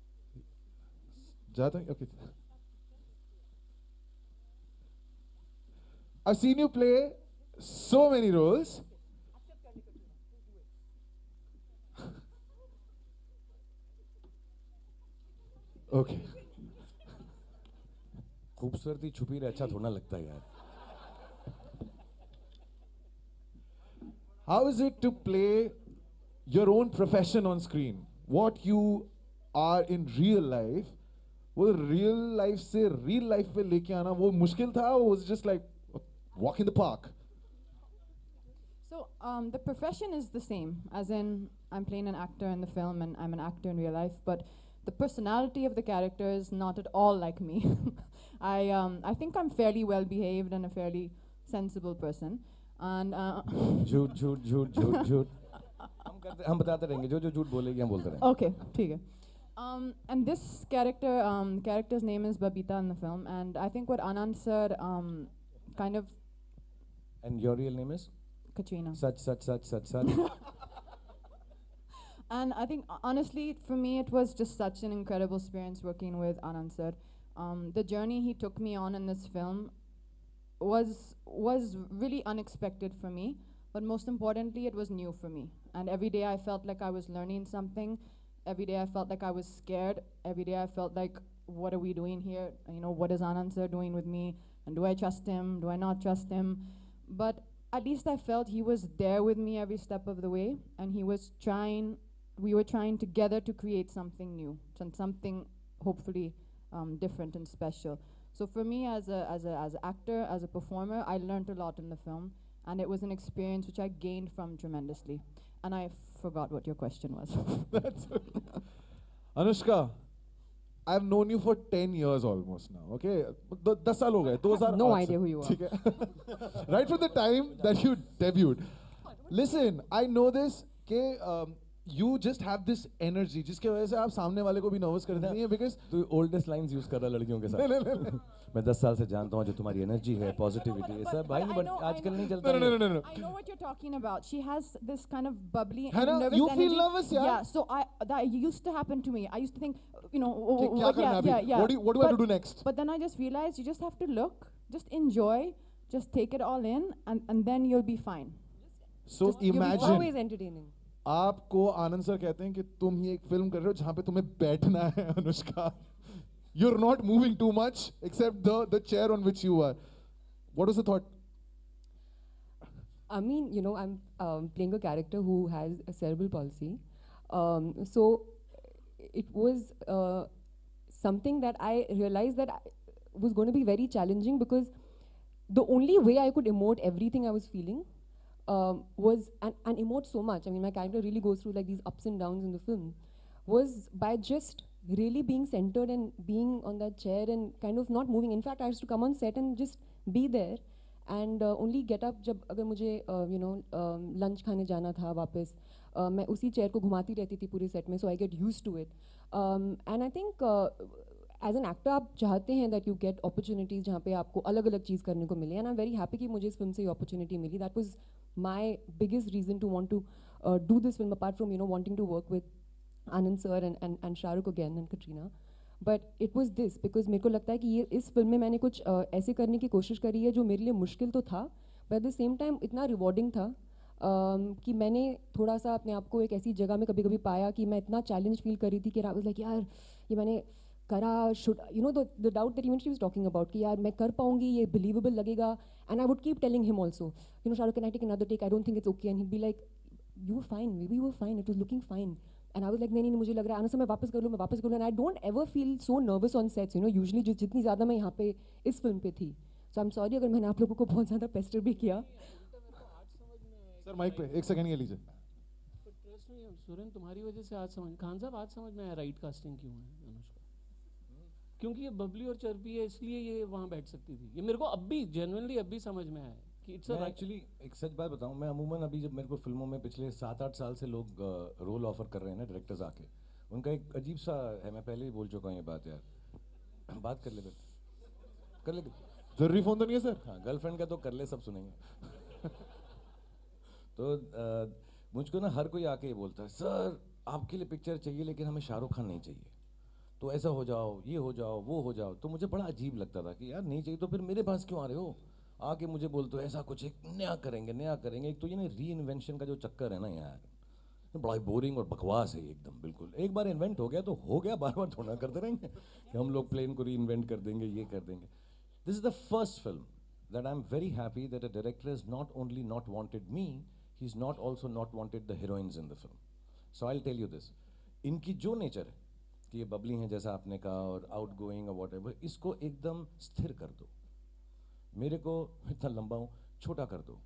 जाता है? Okay. I've seen you play so many roles. Okay. खूबसूरती छुपी रहे अच्छा थोड़ा लगता है यार. How is it to play your own profession on screen? What you are in real life, वो real life से real life पे लेके आना वो मुश्किल था, or was it just like walk in the park? So um, the profession is the same, as in I'm playing an actor in the film and I'm an actor in real life, but the personality of the character is not at all like me. I um, I think I'm fairly well behaved and a fairly sensible person. And uh, झूठ झूठ झूठ झूठ झूठ हम करते हम बताते रहेंगे, जो जो झूठ बोलेगी हम बोलते रहेंगे. Okay, ठीक है. Um, and this character, um, character's name is Babita in the film, and I think what Anand sir um, kind of. And your real name is? Katrina. Such such such such such. And I think uh, honestly, for me, it was just such an incredible experience working with Anand sir. Um, the journey he took me on in this film was was really unexpected for me, but most importantly, it was new for me. And every day I felt like I was learning something. Every day I felt like I was scared. Every day I felt like, what are we doing here? You know, what is Anand sir doing with me? And do I trust him? Do I not trust him? But at least I felt he was there with me every step of the way, and he was trying. We were trying together to create something new, some- something hopefully um, different and special. So for me, as a as a as an actor, as a performer, I learned a lot in the film, and it was an experience which I gained from tremendously. And I forgot what your question was. That's okay. Anushka, I've known you for ten years almost now. Okay, द- दस साल हो गए. दो हज़ार no आठ से. idea who you are. ठीक है. Right from the time that you debuted. Listen, I know this. कि um, you just have this energy जिसके वजह से आप सामने वाले को भी नर्वस कर देती हैं because तू ओल्डेस्ट लाइंस यूज कर रहा है लड़कियों के नहीं नहीं साथ नहीं मैं दस साल से जानता हूँ जो तुम्हारी एनर्जी है पॉजिटिविटी है सब भाई I बट know- I आजकल know- नहीं चलता no no ये। no no no I know what you're talking about. She has this kind of bubbly है and ना? nervous You feel energy. nervous, yeah? Yeah. So I that used to happen to me. I used to think, you know, oh, कि oh, क्या oh, करना yeah, है अभी? yeah, yeah. What do you- what do I have to But- do next? But then I just realized you just have to look, just enjoy, just take it all in, and and then you'll be fine. so Just- you'll be imagine Always entertaining. आपको आनंद sir कहते हैं कि तुम ही एक film कर रहे हो जहां पे तुम्हें बैठना है Anushka you're not moving too much except the the chair on which you are what was the thought I mean, you know, I'm um, playing a character who has a cerebral palsy. Um, so it was uh, something that I realized that I, was going to be very challenging because the only way I could emote everything I was feeling um, was, and, and emote so much. I mean, my character really goes through like these ups and downs in the film, was by just really being centered and being on that chair and kind of not moving. In fact, I used to come on set and just be there and uh, only get up जब अगर मुझे uh, you know um, lunch खाने जाना था वापस uh, मैं उसी chair को घुमाती रहती थी पूरे set में, so I get used to it. Um, and I think uh, as an actor आप चाहते हैं that you get opportunities जहाँ पे आपको अलग अलग चीज़ करने को मिले, and I'm very happy कि मुझे इस film से ये opportunity milli. That was my biggest reason to want to uh, do this film, apart from you know wanting to work with Anand sir and and and Shahrukh again and Katrina. But it was this because मेरे को लगता है कि ये इस film में मैंने कुछ uh, ऐसे करने की कोशिश करी है जो मेरे लिए मुश्किल तो था, but at the same time इतना रिवॉर्डिंग था um, कि मैंने थोड़ा सा अपने आप को एक ऐसी जगह में कभी कभी पाया कि मैं इतना चैलेंज फील कर रही थी कि आई वाज लाइक यार ये मैंने करा, should you know the doubt that even she was talking about कि यार मैं कर पाऊंगी, ये बिलीवेबल लगेगा. And I would keep telling him also, you know Shahrukh can I take another take, I don't think it's okay, and he be like you were fine, may be you were fine, it was looking fine. And I was like, नहीं नहीं मुझे लग रहा है आना से मैं वापस कर लूँ मैं वापस कर लूँ. And I don't ever feel so nervous on sets, you know. Usually जो जितनी ज़्यादा मैं यहाँ पे इस फिल्म पे थी. So I'm sorry अगर मैंने आप लोगों को बहुत ज़्यादा पेस्टर भी किया. सर माइक पे एक सेकंड ये लीजिए. ट्रस्ट में सुरेन तुम्हारी वजह से आज समझ, खान साहब आज समझ में आया राइट कास्टिंग क्यों है अनुष्का, क्योंकि ये बबली और चर्बी है इसलिए ये वहाँ बैठ सकती थी. ये मेरे को अब भी जेन्युइनली अब भी समझ में आया कि इट्स मैं एक्चुअली एक सच बात बताऊं, मैं अमूमन अभी जब मेरे को फिल्मों में पिछले सात आठ साल से लोग रोल ऑफर कर रहे हैं ना डायरेक्टर्स आके, उनका एक अजीब सा है, मैं पहले ही बोल चुका हूँ ये बात यार, बात कर ले फिर कर ले जरूरी फोन तो नहीं है सर. हाँ गर्लफ्रेंड का तो कर ले, सब सुनेंगे. तो अ, मुझको ना हर कोई आके ये बोलता है सर आपके लिए पिक्चर चाहिए लेकिन हमें शाहरुख खान नहीं चाहिए, तो ऐसा हो जाओ, ये हो जाओ, वो हो जाओ. तो मुझे बड़ा अजीब लगता था कि यार नहीं चाहिए तो फिर मेरे पास क्यों आ रहे हो, आके मुझे बोलते हो ऐसा कुछ एक नया करेंगे नया करेंगे. एक तो ये ना री इन्वेंशन का जो चक्कर है ना यार, बड़ा ही बोरिंग और बकवास है एकदम. बिल्कुल एक बार इन्वेंट हो गया तो हो गया, बार बार थोड़ा करते रहेंगे कि हम लोग प्लेन को री इन्वेंट कर देंगे, ये कर देंगे. This is the first film that I am very happy that a director is not only not wanted me, he is not also not wanted the heroines in the film. So I will tell you this, इनकी जो nature है कि ये बबली हैं जैसा आपने कहा और आउट गोइंग और वॉट एवर, इसको एकदम स्थिर कर दो. मेरे को इतना लंबा हूँ छोटा कर दो.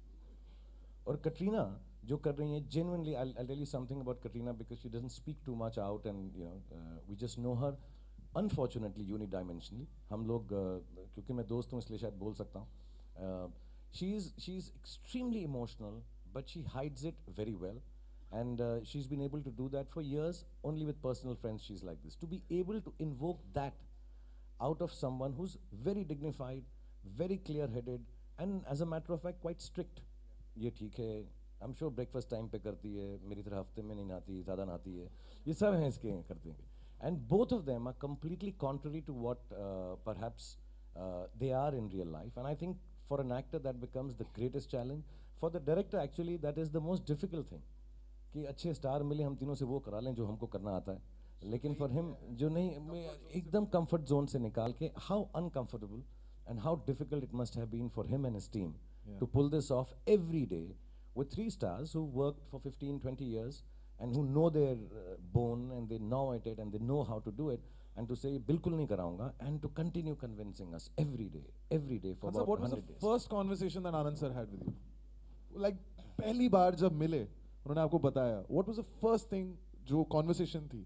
और कटरीना जो कर रही हैं genuinely, I tell you something about Katrina because she doesn't speak too much out and you know we just know her unfortunately unidimensionally. हम लोग uh, क्योंकि मैं दोस्त हूँ इसलिए शायद बोल सकता हूँ. She is she is extremely emotional but she hides it very well. And uh, she's been able to do that for years. Only with personal friends she's like this. To be able to invoke that out of someone who's very dignified, very clear-headed, and as a matter of fact, quite strict. ये ठीक है, I'm sure breakfast time पे करती है, मेरी तरह हफ्ते में नहीं नहाती, ज़्यादा नहाती है, ये सब हैं इसके करते हैं. And both of them are completely contrary to what uh, perhaps uh, they are in real life. And I think for an actor that becomes the greatest challenge. For the director actually that is the most difficult thing. कि अच्छे star मिले हम तीनों से वो करा लें जो हमको करना आता है, लेकिन फॉर हिम जो नहीं एकदम कंफर्ट जोन से निकाल के, how uncomfortable and how difficult it must have been for him and his team to pull this off every day with three stars who worked for fifteen twenty years and who know their bone and they know it and they know how to do it and to say बिल्कुल नहीं कराऊंगा and to continue convincing us every day every day for about what was the first conversation that Anand sir had with you, like पहली बार जब मिले उन्होंने आपको बताया, what was the first thing जो कॉन्वर्सेशन थी?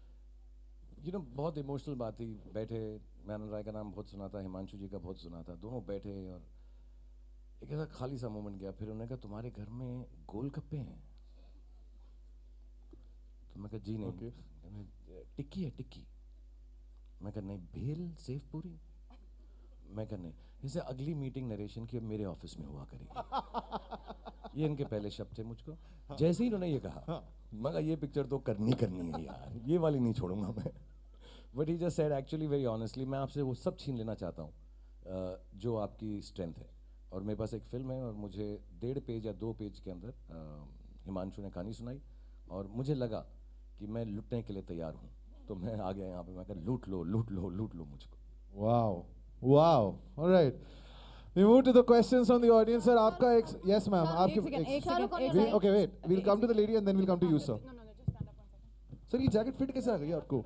यू नो बहुत इमोशनल बात थी. बैठे, मैं आनंद राय का नाम बहुत सुना था, हिमांशु जी का बहुत सुना था, दोनों बैठे और एक ऐसा खाली सा मोमेंट गया. फिर उन्होंने कहा तुम्हारे घर में गोलगप्पे हैं. तो मैं कहा जी नहीं Okay. टिक्की है टिक्की। मैं कहा नहीं भेल सेव पूरी। मैं कहा नहीं। इसे अगली मीटिंग नरेशन की अब मेरे ऑफिस में हुआ करेगी। ये इनके पहले शब्द थे मुझको। जैसे ही इन्होंने ये कहा मैं कहा ये पिक्चर तो करनी करनी है यार, ये वाली नहीं छोड़ूंगा मैं। But he just said actually very honestly मैं आपसे वो सब छीन लेना चाहता हूँ uh, जो आपकी स्ट्रेंथ है। और मेरे पास एक फिल्म है और मुझे डेढ़ पेज या दो पेज के अंदर uh, हिमांशु ने कहानी सुनाई और मुझे लगा कि मैं लूटने के लिए तैयार हूँ, तो मैं आ गया यहाँ पे। मैं कहा लूट लो लूट लो लूट लो मुझको। Wow. Wow. All right. We move to the questions from the audience. Sir, आपका एक yes ma'am. एक आपके second, एक Shahrukh, second, on एक your we, second. okay wait. We'll come to the lady and then we'll come to you sir. No, no, no, just stand up one second. Sir, ये jacket fit कैसे आ गई आपको?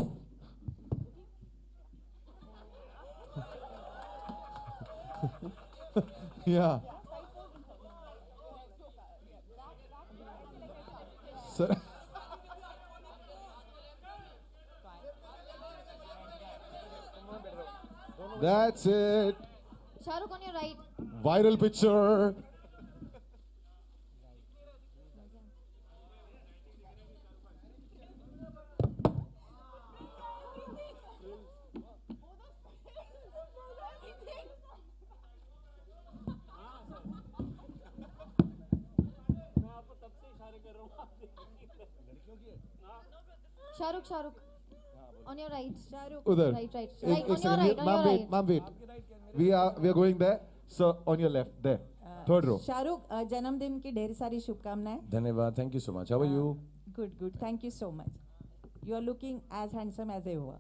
Yeah. Sir. That's it. Shahrukh, on your right. Viral picture. Shahrukh, Shahrukh. On your right. Shahrukh. उधर. Right, right. एक- Right, एक on your second. right, on Ma'am, your wait, right. ma'am, wait. We are we are going there. Sir, on your left, there. Third row. Shahrukh अ, जन्मदिन की ढेर सारी शुभकामनाएं। धन्यवाद, thank you so much. How are you? Good good, thank you so much. You are looking as handsome as ever.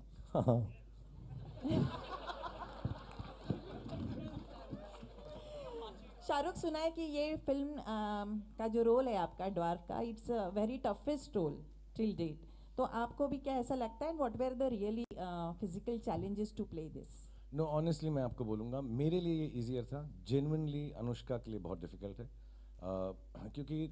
Shahrukh, सुना है कि ये फिल्म अम, का जो रोल है आपका ड्वार्फ का, it's a very toughest role till date. तो आपको भी क्या ऐसा लगता है? What were the really physical challenges to play this? No honestly मैं आपको बोलूँगा मेरे लिए ये ईजियर था, जेन्युइनली अनुष्का के लिए बहुत डिफिकल्ट है uh, क्योंकि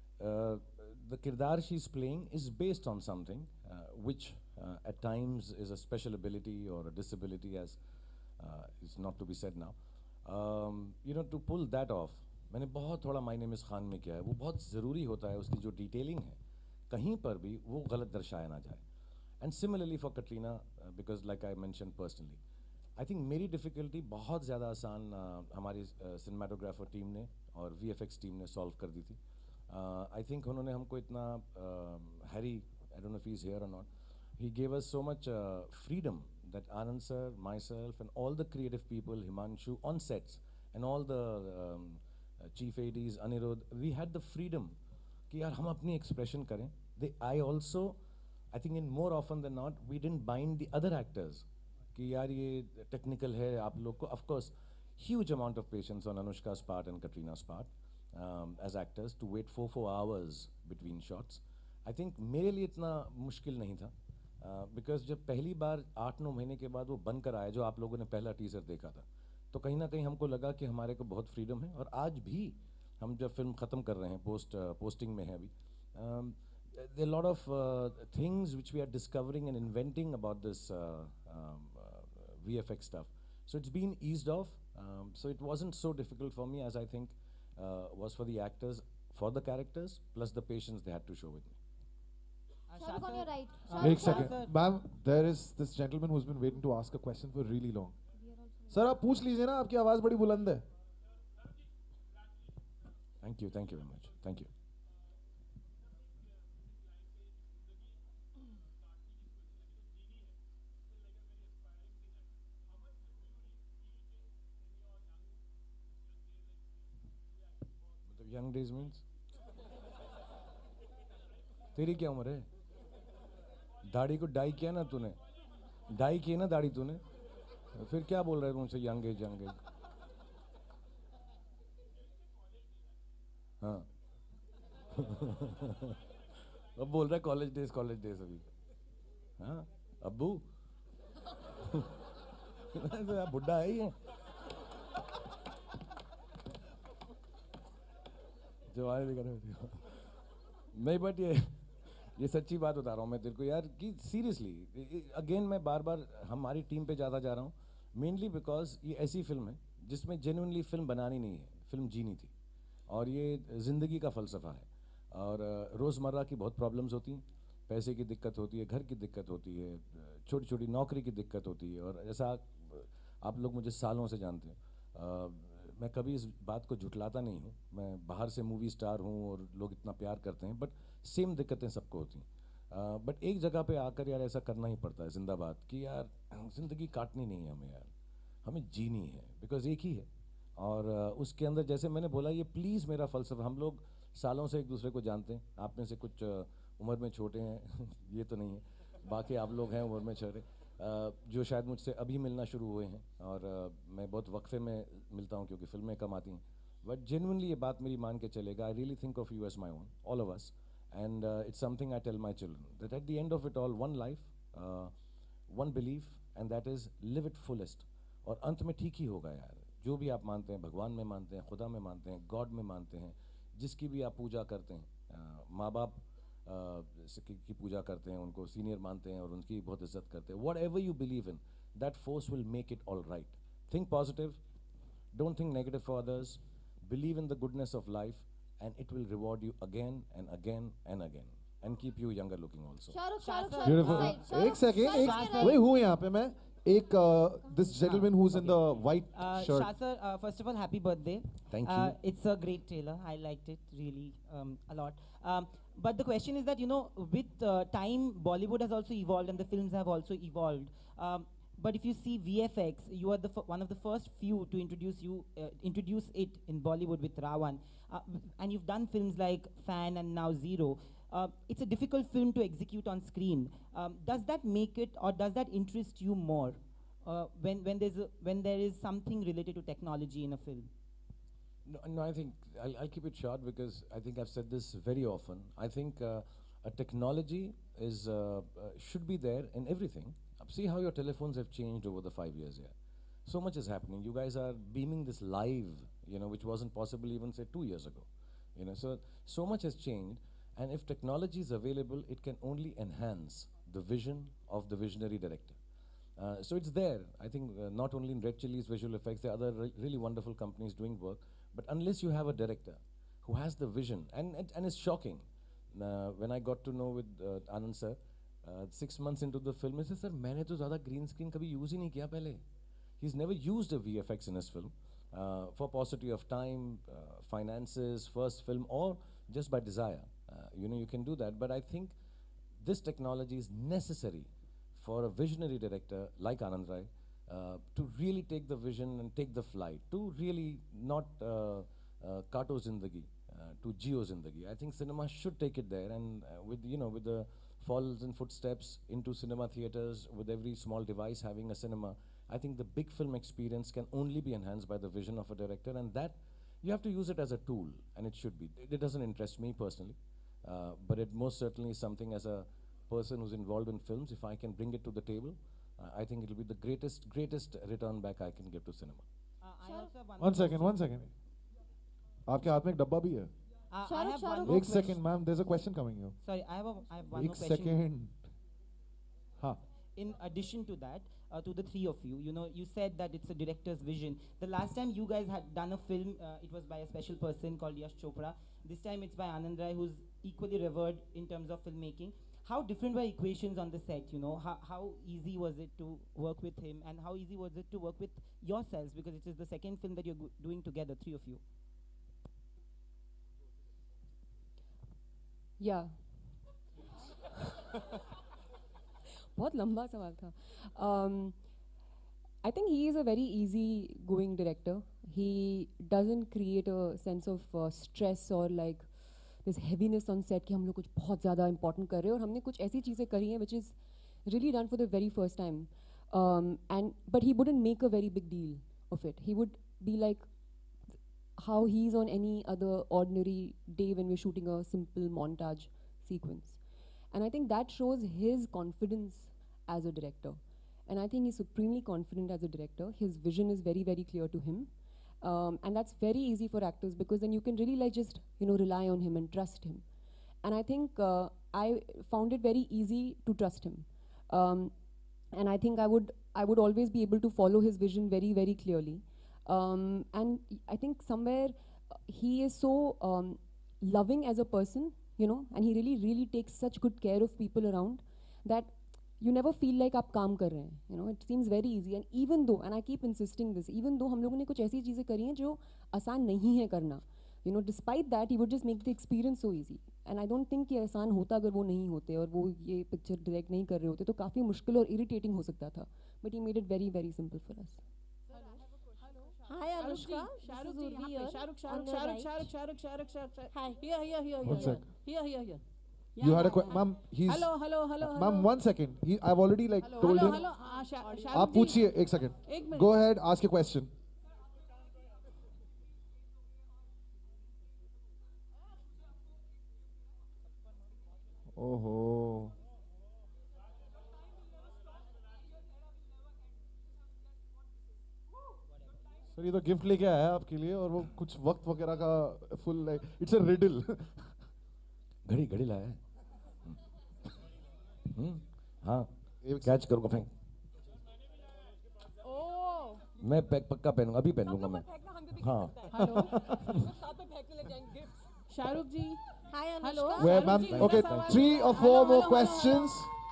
द किरदार she is playing is based on something which at times is a special ability और a disability as is not to be said now. You know to pull that off मैंने बहुत थोड़ा my name is Khan में किया है। वो बहुत ज़रूरी होता है, उसकी जो डिटेलिंग है कहीं पर भी वो गलत दर्शाया ना जाए। And similarly for Katrina because like I mention personally I think मेरी डिफ़िकल्टी बहुत ज़्यादा आसान uh, हमारी सिनेमाटोग्राफर uh, टीम ने और वी एफ एक्स टीम ने सॉल्व कर दी थी। आई uh, थिंक उन्होंने हमको इतना Harry, I don't know if he is here और not, he gave us so much freedom that Anand sir, myself and all the creative people, Himanshu on sets and all the chief ADs, Aniruddh, we had the freedom कि यार हम अपनी expression करें। They I also I think in more often than not we didn't bind the other actors कि यार ये technical है आप लोग को। Of course huge amount of patience on Anushka's part and Katrina's part um, as actors to wait four four hours between shots. I think मेरे लिए इतना मुश्किल नहीं था बिकॉज uh, जब पहली बार आठ नौ महीने के बाद वो बनकर आया, जो आप लोगों ने पहला टीजर देखा था, तो कहीं ना कहीं हमको लगा कि हमारे को बहुत फ्रीडम है। और आज भी हम जब फिल्म ख़त्म कर रहे हैं, पोस्ट पोस्टिंग में है अभी, um, there are a lot of uh, things which we are discovering and inventing about this uh, um, uh, V F X stuff. So it's been eased off. Um, so it wasn't so difficult for me as I think uh, was for the actors, for the characters, plus the patience they had to show with me. Shahrukh, on your right. Wait Shahrukh, a second. Ma'am, there is this gentleman who's been waiting to ask a question for really long. Sir, आप पूछ लीजिए ना, आपकी आवाज़ बड़ी बुलंद है। Thank you, thank you very much. Thank you. Young days means तेरी क्या उम्र है? दाढ़ी को डाई किया ना तूने, डाई किया ना दाढ़ी तूने, फिर क्या बोल रहा है मुझसे यंग एज यंग एज? हाँ अब बोल रहा है कॉलेज डेज कॉलेज डेज अभी। हाँ अब्बू बुढ़ा है ही है जो आए दिखा रहे। नहीं बट ये ये सच्ची बात बता रहा हूँ मैं तेरे को यार कि सीरियसली अगेन मैं बार बार हमारी टीम पे ज़्यादा जा रहा हूँ, मेनली बिकॉज ये ऐसी फिल्म है जिसमें जेन्युइनली फिल्म बनानी नहीं है, फिल्म जीनी थी। और ये ज़िंदगी का फ़लसफ़ा है और रोज़मर्रा की बहुत प्रॉब्लम्स होती हैं, पैसे की दिक्कत होती है, घर की दिक्कत होती है, छोटी छोटी नौकरी की दिक्कत होती है। और ऐसा आप लोग मुझे सालों से जानते हैं, मैं कभी इस बात को झुटलाता नहीं हूँ। मैं बाहर से मूवी स्टार हूँ और लोग इतना प्यार करते हैं, बट सेम दिक्कतें सबको होती हैं। बट एक जगह पे आकर यार ऐसा करना ही पड़ता है जिंदाबाद कि यार ज़िंदगी काटनी नहीं है हमें, यार हमें जीनी है, बिकॉज एक ही है। और uh, उसके अंदर जैसे मैंने बोला, ये प्लीज़ मेरा फ़लसफ़ा, हम लोग सालों से एक दूसरे को जानते हैं। आप में से कुछ uh, उम्र में छोटे हैं ये तो नहीं है, बाकी आप लोग हैं उम्र में छोटे, uh, जो शायद मुझसे अभी मिलना शुरू हुए हैं। और uh, मैं बहुत वक्फे में मिलता हूँ क्योंकि फिल्में कम आती हैं। बट जेन्युइनली ये बात मेरी मान के चलेगा, I really think of you as my own, all of us, and it's something I tell my children that at the end of it all, one life, one belief, and that is live it fullest. और अंत में ठीक ही होगा यार, जो भी आप मानते हैं, भगवान में मानते हैं, खुदा में मानते हैं, गॉड में मानते हैं, जिसकी भी आप पूजा करते हैं, माँ बाप की, की पूजा करते हैं, उनको सीनियर मानते हैं और उनकी बहुत इज्जत करते हैं, whatever you believe in, that force will make it all right. Think positive, don't think negative for others, believe in the goodness of life, and it will reward you again and again and again, and keep you younger looking also. Shahrukh Shahrukh Beautiful. एक second, एक वही हूँ यहाँ पे मैं। एक this gentleman who is in the white shirt. Shah sir, uh, first of all, happy birthday. Thank Uh, you. it's a great trailer. I liked it really um, a lot. Um, but the question is that, you know, with uh, time, Bollywood has also evolved and the films have also evolved. Um, but if you see V F X, you are the f- one of the first few to introduce you uh, introduce it in Bollywood with Ravan, uh, and you've done films like Fan and now Zero. Uh, it's a difficult film to execute on screen. Um, does that make it, or does that interest you more uh, when when there's a, when there is something related to technology in a film? No, no, I think I'll, I'll keep it short because I think I've said this very often. I think uh, a technology is uh, uh, should be there in everything. See how your telephones have changed over the five years here. So much is happening. You guys are beaming this live, you know, which wasn't possible even say two years ago. You know, so so much has changed. And if technology is available, it can only enhance the vision of the visionary director. Uh, so it's there. I think uh, not only in Red Chillies Visual Effects, there are other re really wonderful companies doing work. But unless you have a director who has the vision, and and, and it's shocking. Uh, when I got to know with uh, Anand sir, uh, six months into the film, he said, "Sir, मैंने तो ज़्यादा green screen कभी use ही नहीं किया पहले." He's never used a V F X in his film uh, for paucity of time, uh, finances, first film, or just by desire. Uh, you know, you can do that, but I think this technology is necessary for a visionary director like Anand Rai uh, to really take the vision and take the flight, to really not uh, uh, kato zindagi, uh, to jio zindagi. I think cinema should take it there, and uh, with, you know, with the falls and footsteps into cinema theaters, with every small device having a cinema, I think the big film experience can only be enhanced by the vision of a director, and that you have to use it as a tool, and it should be. It, it doesn't interest me personally. Uh, but it most certainly is something, as a person who's involved in films, if I can bring it to the table, uh, I think it will be the greatest, greatest return back I can give to cinema. Uh, I also have one One second, one second. आपके हाथ में एक डब्बा भी है। Uh, I Shahrukh, have one Shahrukh. more एक question. second, ma'am. There's a question coming here. Sorry, I have a, I have one एक more question. second. हाँ. In addition to that, uh, to the three of you, you know, you said that it's a director's vision. The last time you guys had done a film, uh, it was by a special person called Yash Chopra. This time it's by Anand Rai, who's equally revered in terms of filmmaking. How different were equations on the set, you know? How, how easy was it to work with him, and how easy was it to work with yourselves, because it is the second film that you're go- doing together, three of you? Yeah. बहुत लंबा सवाल था. Um, I think he is a very easy-going director. He doesn't create a sense of uh, stress or like this heaviness on set कि हम लोग कुछ बहुत ज़्यादा important कर रहे हैं और हमने कुछ ऐसी चीज़ें करी हैं which is really done for the very first time. Um, and but he wouldn't make a very big deal of it. He would be like how he's on any other ordinary day when we're shooting a simple montage sequence. And I think that shows his confidence as a director. And I think he's supremely confident as a director. His vision is very, very clear to him. Um, and that's very easy for actors because then you can really like just, you know, rely on him and trust him. And I think uh, I found it very easy to trust him. Um, and I think I would, I would always be able to follow his vision very, very clearly. Um, and I think somewhere uh, he is so um, loving as a person you know, and he really really takes such good care of people around that you never feel like आप काम कर रहे हैं, you know, it seems very easy. And even though, and I keep insisting this, even though हम लोगों ने कुछ ऐसी चीज़ें करी हैं जो आसान नहीं है करना, you know, despite that he would just make the experience so easy. And I don't think ये आसान होता अगर वो नहीं होते और वो ये पिक्चर डायरेक्ट नहीं कर रहे होते तो काफ़ी मुश्किल और इरिटेटिंग हो सकता था. But he made it very very simple for us. Hi Anushka. Shahrukh This is ji, Urvi यहाँ पे. here. Shahrukh, On Shahrukh, the Shahrukh, right. Shahrukh, Shahrukh, Shahrukh, Shahrukh. Hi. Here, here, here, One here. sec. Here, here, here. You had a यहाँ, question, यहाँ. ma'am. He's. Hello, hello, hello, hello. Ma'am, one second. He, I've already like Hello, told hello, him. hello. हाँ, शा- आप शाहरुख जी. पूछिए एक second. एक minute. Go ahead, ask your question. ओहो. Sir ये तो गिफ्ट लेके आया है आपके लिए और वो कुछ वक्त वगैरह का full like it's a riddle. घड़ी घड़ी लाया है. हम्म, हाँ कैच करूँगा फेंक. मैं पैक पक्का पहनूंगा, अभी पहन लूंगा मैं. हाँ. Hello. Shahrukh ji. Hi Hello. Anushka. Where, Shahrukh ma'am? जी, Okay, मेरा सवाल- three or four Hello, more hello, questions.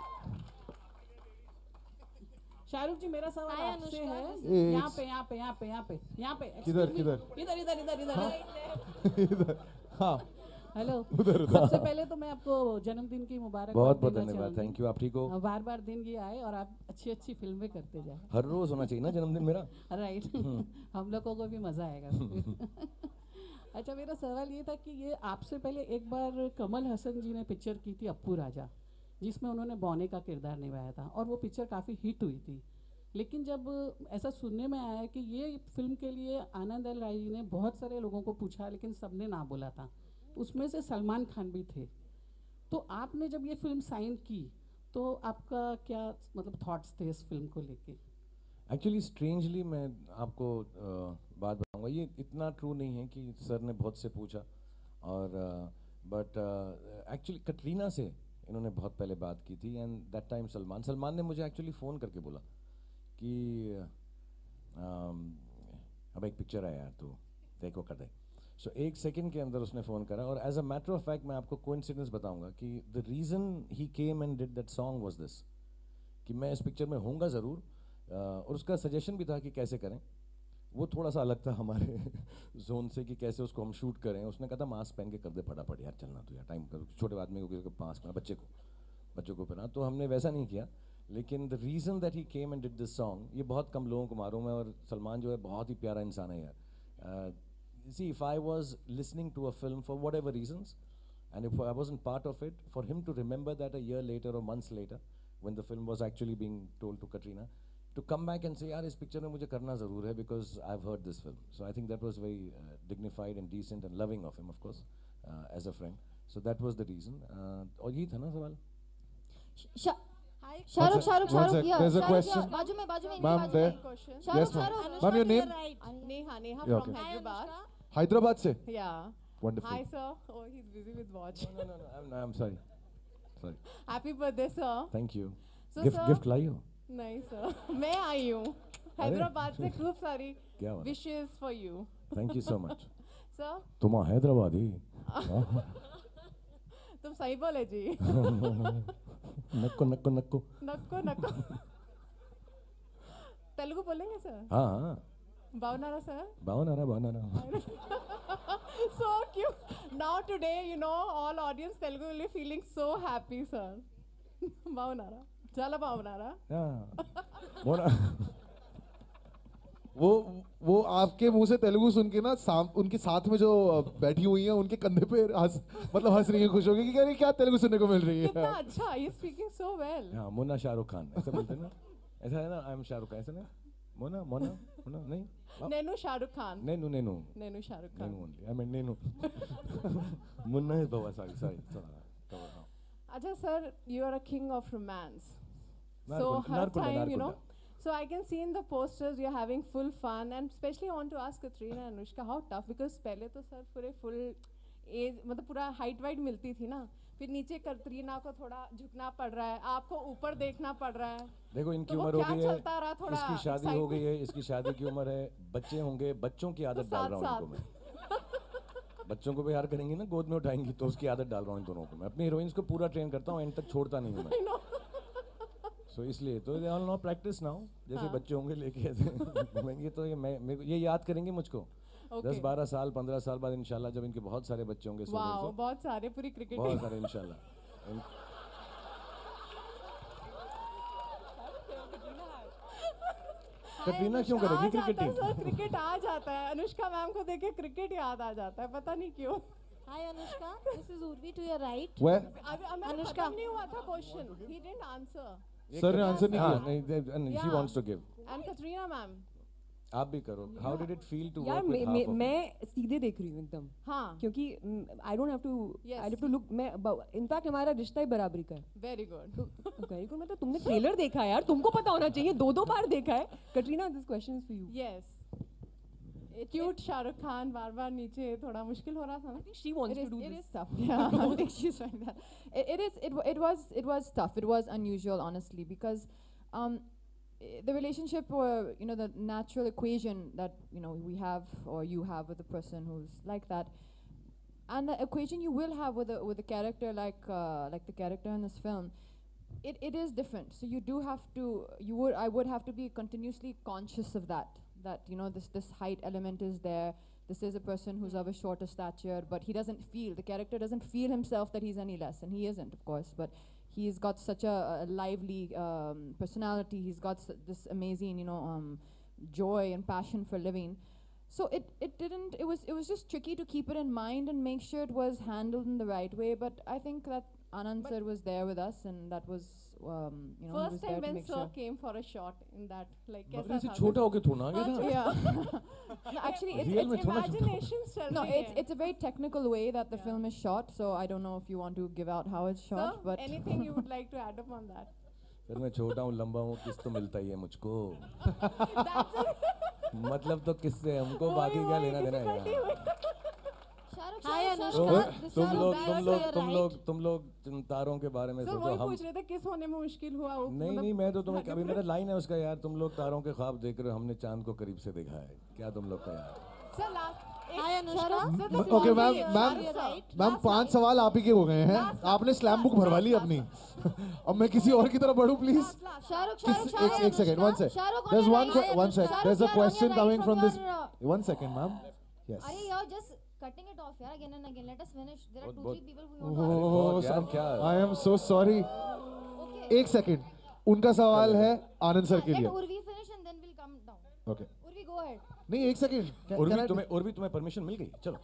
Shahrukh जी मेरा सवाल Hi, आपसे अनुष्का. है. एक- यहाँ पे, यहाँ पे, यहाँ पे, यहाँ पे, यहाँ पे. किधर, Excuse me. किधर? इधर, इधर, इधर, इधर. इधर. हाँ. हेलो. उधर, उधर. सबसे पहले तो मैं आपको जन्मदिन की मुबारक बहुत बहुत धन्यवाद. Thank you. आप ठीक हो? बार बार दिन ये आए और आप अच्छी अच्छी फिल्में करते जाए. हर रोज होना चाहिए ना जन्मदिन मेरा. राइट. हम लोगों को भी मजा आएगा. अच्छा, मेरा सवाल ये था कि ये आपसे पहले एक बार कमल हसन जी ने पिक्चर की थी अप्पू राजा, जिसमें उन्होंने बौने का किरदार निभाया था और वो पिक्चर काफ़ी हिट हुई थी. लेकिन जब ऐसा सुनने में आया कि ये फिल्म के लिए आनंद एल राय जी ने बहुत सारे लोगों को पूछा लेकिन सबने ना बोला था, उसमें से सलमान खान भी थे. तो आपने जब ये फिल्म साइन की तो आपका क्या मतलब थॉट्स थे इस फिल्म को लेके? एक्चुअली स्ट्रेंजली मैं आपको uh, बात बताऊंगा. ये इतना ट्रू नहीं है कि सर ने बहुत से पूछा और बट एक्चुअली कटरीना से इन्होंने बहुत पहले बात की थी and that time Salman Salman ने मुझे एक्चुअली फ़ोन करके बोला कि um, अब एक पिक्चर है यार तो देखो कर दे. सो so, एक सेकंड के अंदर उसने फ़ोन करा और as a matter of fact मैं आपको कोइंसिडेंस बताऊंगा कि the reason he came and did that song was this कि मैं इस पिक्चर में होऊंगा ज़रूर. uh, और उसका सजेशन भी था कि कैसे करें. वो थोड़ा सा अलग था हमारे जोन से कि कैसे उसको हम शूट करें. उसने कहा था मास्क पहन के कर दे फटाफट यार, चलना तो यार टाइम कर, छोटे आदमी को मास्क बच्चे को बच्चों को पहना. तो हमने वैसा नहीं किया. लेकिन the reason that he came and did this song, ये बहुत कम लोगों को मालूम है और सलमान जो है बहुत ही प्यारा इंसान है यार. See, if I was listening to a film for whatever reasons, and if I wasn't part of it, for him to remember that a year later or months later, when the film was actually being told to Katrina, to come back and say, यार इस picture में मुझे करना ज़रूर है because I've heard this film. So I think that was very uh, dignified and decent and loving of him, of course, uh, as a friend. So that was the reason. Uh, और यही था ना सवाल? Shahrukh Shahrukh Shahrukh sec, there's a question. बाजू में बाजू में Ma'am, there. Shahrukh Yes, ma'am. Shahrukh Ma'am, your name? Neha, Neha Yeah, from okay. Hyderabad. Hyderabad से. Yeah. Wonderful. Hi, sir. Oh, he's busy with watch. No, no, no. I'm, I'm sorry. Sorry. Happy birthday, sir. Thank you. So, gift sir, gift लाई हो? नहीं sir, मैं आई हूँ हैदराबाद से. खूब सारी क्या बात है? wishes for you. Thank you so much. Sir, तुम हैदराबादी. तुम सही बोले जी. नक्को नक्को नक्को. नक्को नक्को. तेलुगु बोलेंगे सर? हाँ हाँ. बावनारा sir? बावनारा बावनारा. So cute. Now today, you know, all audience Telugu will be feeling so happy, sir. बावनारा. चला बावनारा. Yeah. बोला. वो वो आपके मुंह से तेलुगु सुन के ना साम, उनके साथ में जो बैठी हुई हैं उनके कंधे पे हंस मतलब हंस रही है, खुश हो गई कि कह रही क्या तेलुगु सुनने को मिल रही है. कितना अच्छा, he is speaking so well. हाँ, मुन्ना शाहरुख खान ऐसा बोलते हैं ना. ऐसा है ना, आई एम शाहरुख खान ऐसा ना. मोना मोना मोना नहीं. नेनू शाहरुख खान. नेनू नेनू. नेनू शाहरुख खान. नेनू ओनली. आई मीन नेनू. Munna is Baba. Sorry sorry. अच्छा sir, you are a king of romance. So Narkunda, her Narkunda, time, you know. Narkunda. So I can see in the posters you're having full fun, and especially I want to ask Katrina and Anushka how tough, because पहले तो sir पूरे full as मतलब पूरा height white मिलती थी ना, फिर नीचे कतरीना को थोड़ा झुकना पड़ रहा है, आपको ऊपर देखना पड़ रहा है. देखो इनकी तो वो उम्र हो क्या गई है, चलता रहा, थोड़ा इसकी शादी हो excitement. गई है, इसकी शादी की उम्र है, बच्चे होंगे, बच्चों की आदत डाल रहा हूँ इनको मैं. बच्चों को प्यार करेंगी ना, गोद में उठाएंगी, तो उसकी आदत डाल रहा हूँ इन दोनों को मैं। अपनी हीरोइंस को पूरा ट्रेन करता हूँ, एंड तक छोड़ता नहीं हूँ मैं। सो so, इसलिए तो they all know practice now, जैसे हाँ. बच्चे होंगे लेके ऐसे घूमेंगे, तो ये मैं मेरे को ये याद करेंगे मुझको Okay. दस बारह साल पंद्रह साल बाद इंशाल्लाह, जब इनके बहुत सारे बच्चे होंगे, सौ डेढ़ वाओ, सौ, बहुत सारे, पूरी क्रिकेट बहुत सारे इंशाल्लाह। इन- कटरीना क्यों करेगी क्रिकेट टीम? क्रिकेट आ जाता है, अनुष्का मैम को देखे क्रिकेट याद आ जाता है, पता नहीं क्यों। Hi Anushka, this is Urvi to your right. Where? अभी अभी अनुष्का। खत्म नहीं हुआ था question, he didn't answer. Sir ने आंसर नहीं हाँ, किया। नहीं, they- and she Yeah. wants to give. And Katrina ma'am. आप भी करो। How did it feel to यार work with मैं half मैं of it? मैं सीधे देख रही हूँ एकदम, हाँ। क्योंकि I don't have to Yes. I have to look, मैं इनफैक्ट हमारा रिश्ता ही बराबरी का है। Very good. वेरी गुड, मतलब तुमने ट्रेलर देखा है यार, तुमको पता होना चाहिए, दो दो बार देखा है। Katrina, this question is for you. Yes, cute Shahrukh Khan बार बार नीचे, थोड़ा मुश्किल हो रहा था ना। She wants It to is- do it this. is tough. Yeah, I think she's trying that. It, it is. It, wa- it was. It was tough. It was unusual, honestly, because um, i- the relationship, or you know, the natural equation that you know we have or you have with a person who's like that, and the equation you will have with a with a character like uh, like the character in this film. It, it is different. So you do have to. You would. I would have to be continuously conscious of that. That you know this this height element is there. This is a person who's of a shorter stature, but he doesn't feel, the character doesn't feel himself that he's any less, and he isn't, of course, but he's got such a, a lively um, personality, he's got s- this amazing, you know, um, joy and passion for living. So it, it didn't, it was, it was just tricky to keep it in mind and make sure it was handled in the right way, but I think that Anand sir was there with us, and that was, um, you know, he was First there time to when make sir sure. came for a shot in that, like, मगर कैसा ऐसे था छोटा वो? होके थोड़ा आ गया था। Yeah. No, actually, it's, Real it's में थोड़ा छोटा। Imaginations चल no, रही it's हैं। it's a very technical way that the film is shot. So I don't know if you want to give out how it's shot, Sir, but anything you would like to add up on that? फिर मैं छोटा हूँ लंबा हूँ, किस तो मिलता ही है मुझको। मतलब तो किससे, हमको बाकी क्या लेना देना है यार। Hi तो Anushka, this तुम is लोग Urvi तुम to लोग your तुम right. लोग तुम लोग जिन तारों के बारे में सर सोचो, वही हम पूछ रहे थे किस होने में मुश्किल हुआ वो नहीं मतलब- नहीं मैं तो तुम्हें कभी, मेरा लाइन है उसका यार, तुम लोग तारों के ख्वाब देख रहे हो, हमने चांद को करीब से देखा है, क्या तुम लोग का यार। sir, last. Hi Anushka, Sir, this is okay Urvi, ma'am uh, ma'am to your right. Ma'am पांच सवाल आप ही के हो गए हैं, आपने स्लैम बुक भरवा ली अपनी। अब मैं किसी और की तरफ बढ़ूं प्लीज। Shahrukh, किस Shahrukh, एक एक सेकंड, वन सेकंड, Shahrukh, on there's your one right. que- one sec, Shahrukh, there's a you are on your question right coming from this, your, uh, one second ma'am, yes. Arey, you're just cutting it off, yaar, again and again. Let us finish. There are बहुत- two, बहुत- three people who want to ask. Oh, बहुत यार, sir, क्या? I am so sorry. Okay. एक second, उनका सवाल है Anand sir के Let लिए। Urvi finish and then we'll come down. Okay, Urvi, go ahead. नहीं एक सेकंड, can- can उर्वी I- तुम्हें उर्वी तुम्हें परमिशन मिल गई, चलो।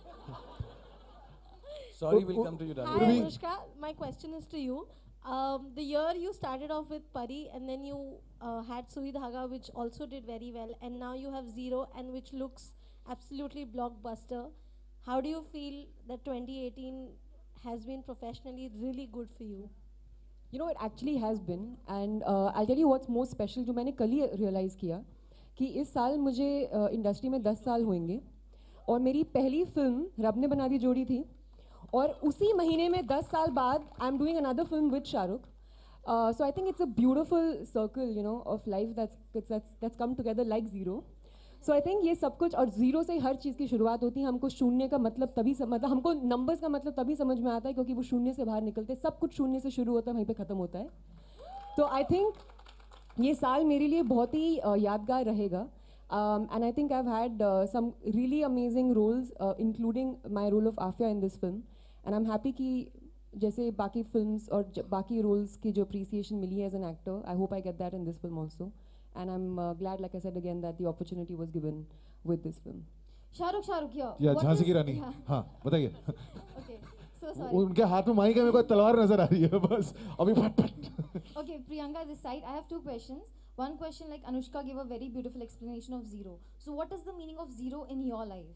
Sorry, we'll come to you, Hi darling. Anushka, my question is to you. Um, the year you started off with Pari and then you uh, had Sui Dhaga, which also did very well, and now you have Zero, and which looks absolutely blockbuster. How do you feel that twenty eighteen has been professionally really good for you? You know, it actually has been, and uh, I'll tell you what's most special, जो मैंने कल ही realize किया कि इस साल मुझे industry में दस साल होंगे और मेरी पहली फिल्म रब ने बना दी जोड़ी थी, और उसी महीने में दस साल बाद I am doing another film with Shahrukh. So I think it's a beautiful circle, you know, of life that's that's come together like Zero. So I think ये सब कुछ, और ज़ीरो से ही हर चीज़ की शुरुआत होती है. हमको शून्य का मतलब तभी सम, मतलब हमको नंबर्स का मतलब तभी समझ में आता है क्योंकि वो शून्य से बाहर निकलते हैं. सब कुछ शून्य से शुरू होता है, वहीं पे ख़त्म होता है. तो आई थिंक ये साल मेरे लिए बहुत ही uh, यादगार रहेगा. Um, and I think I've had uh, some really amazing roles, uh, including my role of Afia in this film. And I'm happy कि जैसे बाकी films और ज- बाकी roles की जो appreciation मिली है as an actor, I hope I get that in this film also. And I'm uh, glad, like I said again, that the opportunity was given with this film. Shahrukh, Shahrukh, here. या What Jhansi is- की रानी, Yeah. हाँ बताइए। Okay, so sorry. उनके हाथ में mic है, मेरे को तलवार नजर आ रही है बस अभी फट फट। Okay, Priyanka, this side. I have two questions. One question, like Anushka gave a very beautiful explanation of zero. So, what is the meaning of zero in your life?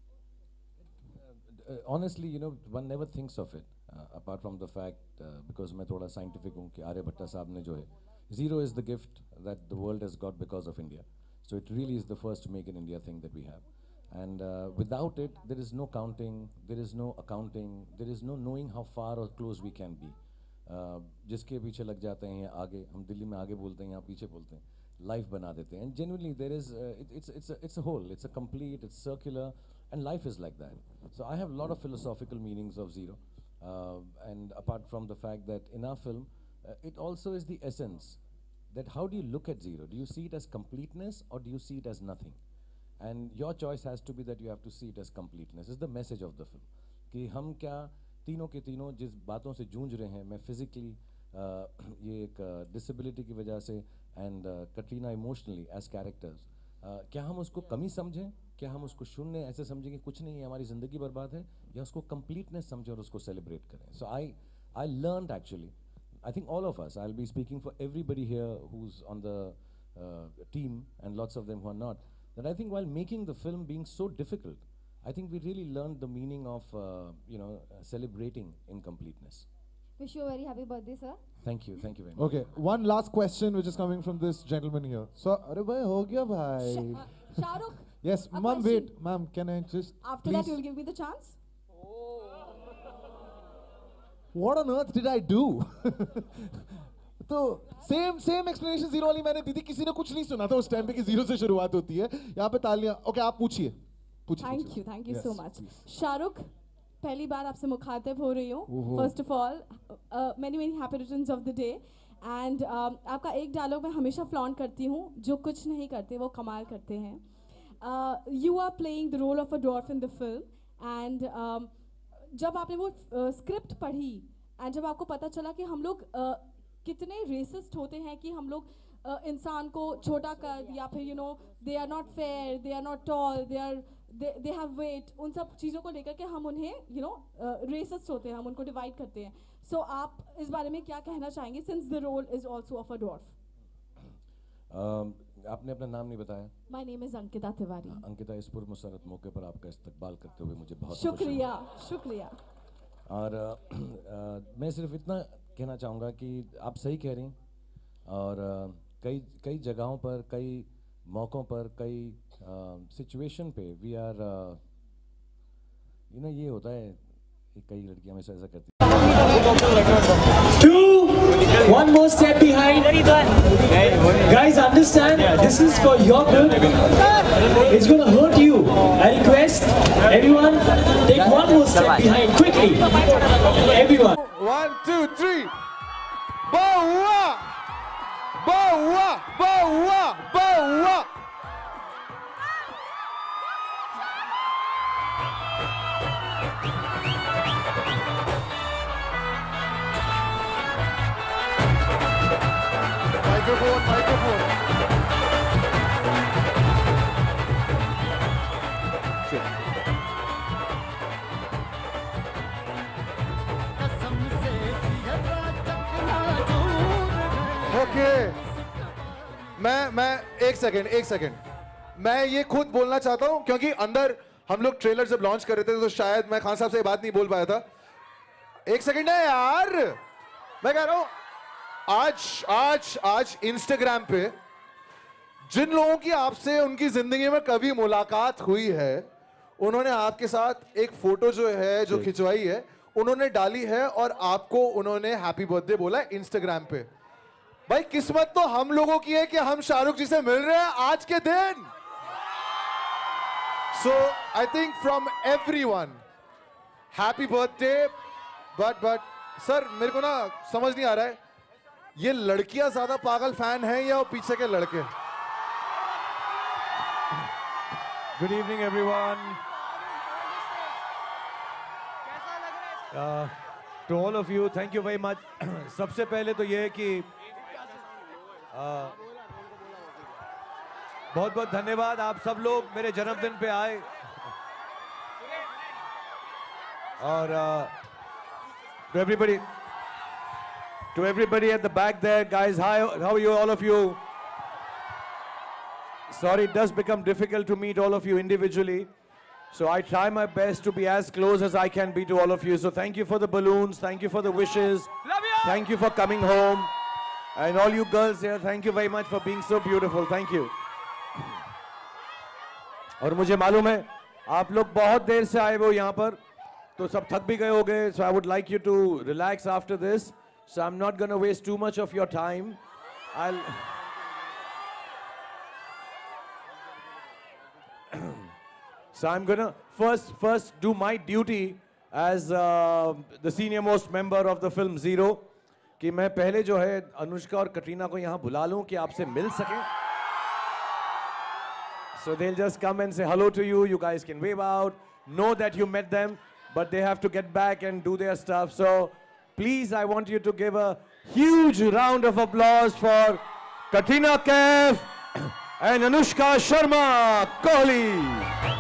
Uh, honestly, you know, one never thinks of it, uh, apart from the fact, uh, because मैं थोड़ा scientific हूँ कि आर्यभट्ट साहब ने जो है, zero is the gift that the world has got because of India. So it really is the first make in India thing that we have. And uh, without it, there is no counting, there is no accounting, there is no knowing how far or close we can be. Uh, जिसके पीछे लग जाते हैं या आगे, हम दिल्ली में आगे बोलते हैं, यहाँ पीछे बोलते हैं, लाइफ बना देते हैं. And genuinely there is, uh, it, it's it's a, it's a whole, it's a complete, it's circular, And life is like that. So I have a lot of philosophical meanings of zero. Uh, and apart from the fact that in our film, uh, it also is the essence that how do you look at zero? Do you see it as completeness or do you see it as nothing? And your choice has to be that you have to see it as completeness. It's the message of the film. कि हम क्या तीनों के तीनों जिस बातों से जूझ रहे हैं, मैं physically uh, ये एक disability की वजह से and uh, Katrina emotionally as characters, uh, क्या हम उसको कमी समझें, क्या हम उसको शून्य ऐसे समझें कि कुछ नहीं है, हमारी ज़िंदगी बर्बाद है, या उसको completeness समझें और उसको celebrate करें. So I I learned actually, I think all of us, I'll be speaking for everybody here who's on the uh, team and lots of them who are not, that I think while making the film being so difficult, I think we really learned the meaning of, uh, you know, uh, celebrating incompleteness. Wish you a very happy birthday, sir. Thank you, thank you very much. Okay, one last question which is coming from this gentleman here. So, अरे भाई हो गया भाई. Sh- uh, Shahrukh. Yes, a ma'am. question. Wait, ma'am. Can I just After please? that, you'll give me the chance. What on earth did I do? तो same same explanation Zero वाली मैंने दी थी, किसी ने कुछ नहीं सुना था उस टाइम पे कि जीरो से शुरुआत होती है. यहाँ पे तालियां. ओके, आप पूछिए. पूछिए. Thank you, thank you Yes, so much. please. Shahrukh, पहली बार आपसे मुखातिब हो रही हूँ. ओहो. First of all, uh, many many happy returns of the day. And um, आपका एक डायलॉग मैं हमेशा फ्लॉन्ट करती हूँ, जो कुछ नहीं करते वो कमाल करते हैं. Uh, you are playing the role of a dwarf in the film, and um, जब आपने वो स्क्रिप्ट uh, पढ़ी एंड जब आपको पता चला कि हम लोग uh, कितने रेसिस्ट होते हैं कि हम लोग uh, इंसान को छोटा कर, या फिर you know they are not fair, they are not tall, they are they have weight, उन सब चीज़ों को लेकर के हम उन्हें यू नो रेसिस्ट होते हैं, हम उनको डिवाइड करते हैं. सो so, आप इस बारे में क्या कहना चाहेंगे, since the role is also of a dwarf? आपने अपना नाम नहीं बताया. My name is Ankita Tiwari. Ankita, इस पुरमसरत मौके पर आपका इस्तकबाल करते हुए मुझे बहुत शुक्रिया शुक्रिया. और आ, आ, मैं सिर्फ इतना कहना चाहूँगा कि आप सही कह रही हैं, और आ, कई कई जगहों पर, कई मौक़ों पर, कई सिचुएशन पे वी आर यू नो ये होता है कि कई लड़कियां हमेशा ऐसा करती हैं. Two, one more step behind. Guys, understand, this is for your good. It's going to hurt you. I request everyone, take one more step behind quickly. Everyone. One, two, three. Boa! Boa! Boa! Boa! Microphone, microphone. Sure. Okay. मैं मैं एक second एक second मैं ये खुद बोलना चाहता हूँ, क्योंकि अंदर हम लोग ट्रेलर जब लॉन्च कर रहे थे तो शायद मैं खान साहब से ये बात नहीं बोल पाया था. एक सेकेंड है यार, मैं कह रहा हूँ आज आज आज इंस्टाग्राम पे जिन लोगों की आपसे उनकी जिंदगी में कभी मुलाकात हुई है, उन्होंने आपके साथ एक फोटो जो है जो खिंचवाई है उन्होंने डाली है, और आपको उन्होंने हैप्पी बर्थडे बोला है इंस्टाग्राम पे. भाई किस्मत तो हम लोगों की है कि हम शाहरुख जी से मिल रहे हैं आज के दिन. So I think from everyone happy birthday. But but sir मेरे को ना समझ नहीं आ रहा है, ये लड़कियां ज्यादा पागल फैन हैं या पीछे के लड़के? Good evening, everyone. Uh, to all of you, thank you very much. सबसे पहले तो ये है कि uh, बहुत बहुत धन्यवाद, आप सब लोग मेरे जन्मदिन पे आए. और uh, to everybody, to everybody at the back there, guys, hi, how are you, all of you? Sorry, it does become difficult to meet all of you individually. So I try my best to be as close as I can be to all of you. So thank you for the balloons. Thank you for the wishes. Love you. Thank you for coming home. And all you girls here, thank you very much for being so beautiful. Thank you. और मुझे मालूम है आप लोग बहुत देर से आए हो यहाँ पर, तो सब थक भी गए होंगे. So I would like you to relax after this. So I'm not going to waste too much of your time. I'll... So I'm gonna first first do my duty as uh, the senior most member of the film Zero, कि मैं पहले जो है अनुष्का और कटरीना को यहाँ बुला लूँ कि आपसे मिल सकें. So they'll just come and say hello to you. You guys can wave out, know that you met them, but they have to get back and do their stuff. So please, I want you to give a huge round of applause for Katrina Kaif and Anushka Sharma Kohli.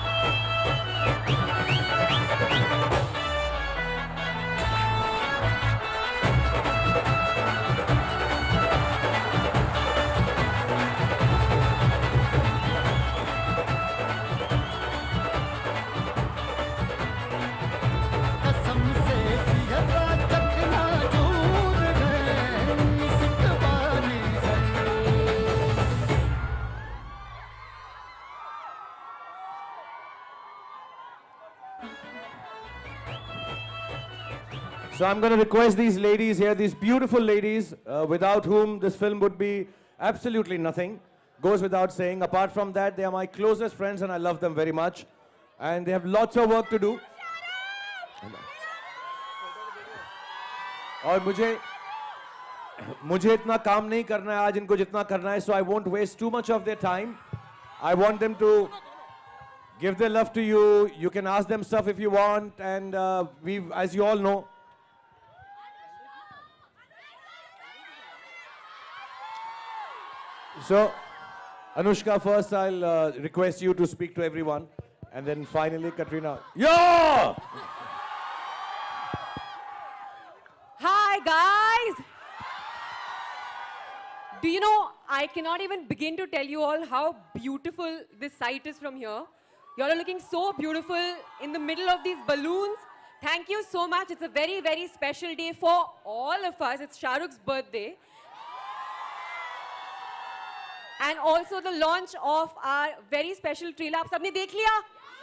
So I'm going to request these ladies here, these beautiful ladies, uh, without whom this film would be absolutely nothing. Goes without saying. Apart from that, they are my closest friends and I love them very much. And they have lots of work to do. और मुझे मुझे इतना काम नहीं करना है आज इनको जितना करना है, so I won't waste too much of their time. I want them to give their love to you. You can ask them stuff if you want, and uh, we, as you all know, so Anushka, first I'll uh, request you to speak to everyone, and then finally Katrina. Yeah! Hi guys! Do you know, I cannot even begin to tell you all how beautiful this site is from here. You all are looking so beautiful in the middle of these balloons. Thank you so much. It's a very, very special day for all of us. It's Shah Rukh's birthday. And also the launch of our very special trailer. Aap sabne dekh liya?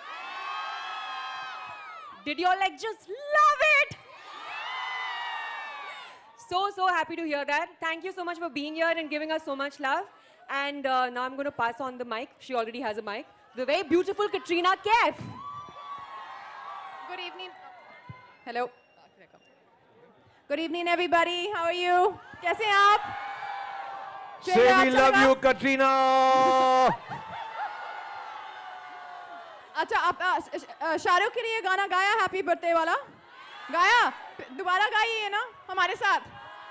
Did you all like just love it? So, so happy to hear that. Thank you so much for being here and giving us so much love. And uh, now I'm going to pass on the mic. She already has a mic. The very beautiful Katrina Kaif. Good evening. Hello. Good evening, everybody. How are you? कैसे हैं आप? Say we love you, Katrina. अच्छा, आप शाहरुख के लिए गाना गाया happy birthday वाला? गाया? दोबारा गाइए ना हमारे साथ.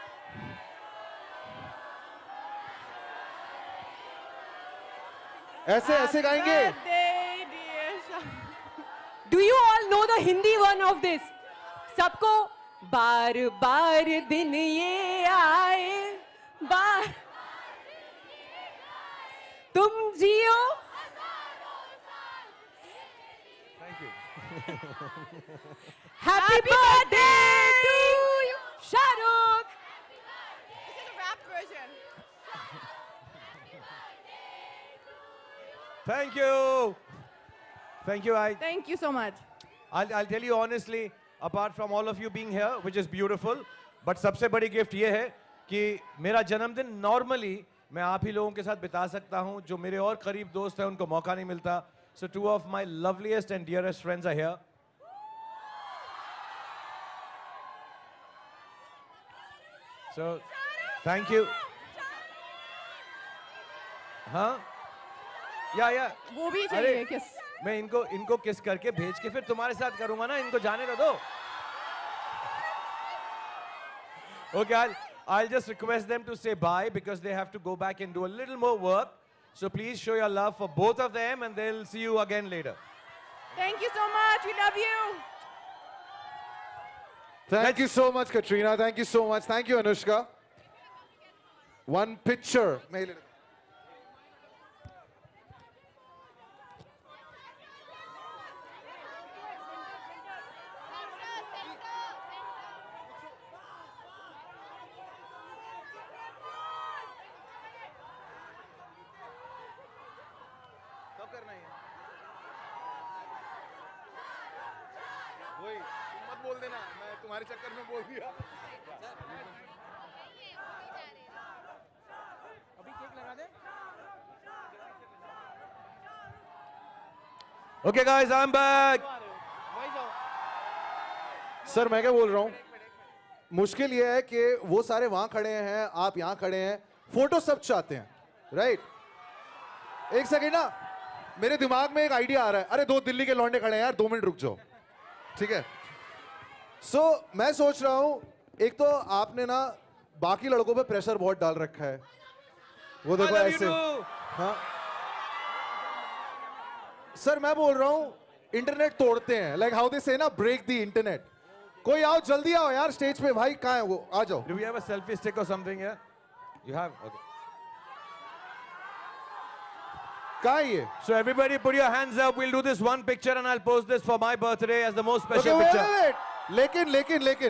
ऐसे ऐसे गाएंगे. Do you all know the Hindi one of this? सबको बार बार दिन ये आए, बार तुम जियो. Thank you. Happy, Happy birthday to you, Shah Rukh. This is a rap version. Thank you. Thank you. I. Thank you so much. I'll, I'll tell you honestly, apart from all of you being here, which is beautiful, but सबसे बड़ी gift ये है कि मेरा जन्मदिन normally मैं आप ही लोगों के साथ बिता सकता हूँ, जो मेरे और करीब दोस्त हैं उनको मौका नहीं मिलता. So two of my loveliest and dearest friends are here. So, thank you. हाँ? या या वो भी चाहिए किस? मैं इनको इनको किस करके भेज के फिर तुम्हारे साथ करूँगा ना, इनको जाने तो दो. Okay, I'll, I'll just request them to say bye because they have to go back and do a little more work. So please show your love for both of them and they'll see you again later. Thank you so much. We love you. Thank Let's you so much, Katrina. Thank you so much. Thank you, Anushka. One picture. वही मत बोल देना, मैं तुम्हारे चक्कर में बोल दिया. अभी केक लगा दे. Okay guys, I'm back. Sir मैं क्या बोल रहा हूँ, मुश्किल ये है कि वो सारे वहां खड़े हैं, आप यहाँ खड़े हैं, फोटो सब चाहते हैं, राइट? एक सेकेंड ना, मेरे दिमाग में एक आइडिया आ रहा है. अरे दो दिल्ली के लौंडे खड़े हैं यार, दो मिनट रुक जाओ, ठीक है? सो so, मैं सोच रहा हूँ, एक तो आपने ना बाकी लड़कों पे प्रेशर बहुत डाल रखा है, वो देखो ऐसे. हाँ सर मैं बोल रहा हूँ, इंटरनेट तोड़ते हैं, लाइक हाउ दे से ना, ब्रेक द इंटरनेट. कोई आओ, जल्दी आओ यार स्टेज पे. भाई कहाँ है वो, आ जाओ. Do we have a selfie stick or something here? You have? Okay. कहाँ है ये? So everybody put your hands up. We'll do this one picture and I'll post this for my birthday as the most special okay, wait, picture. Wait, wait. लेकिन लेकिन लेकिन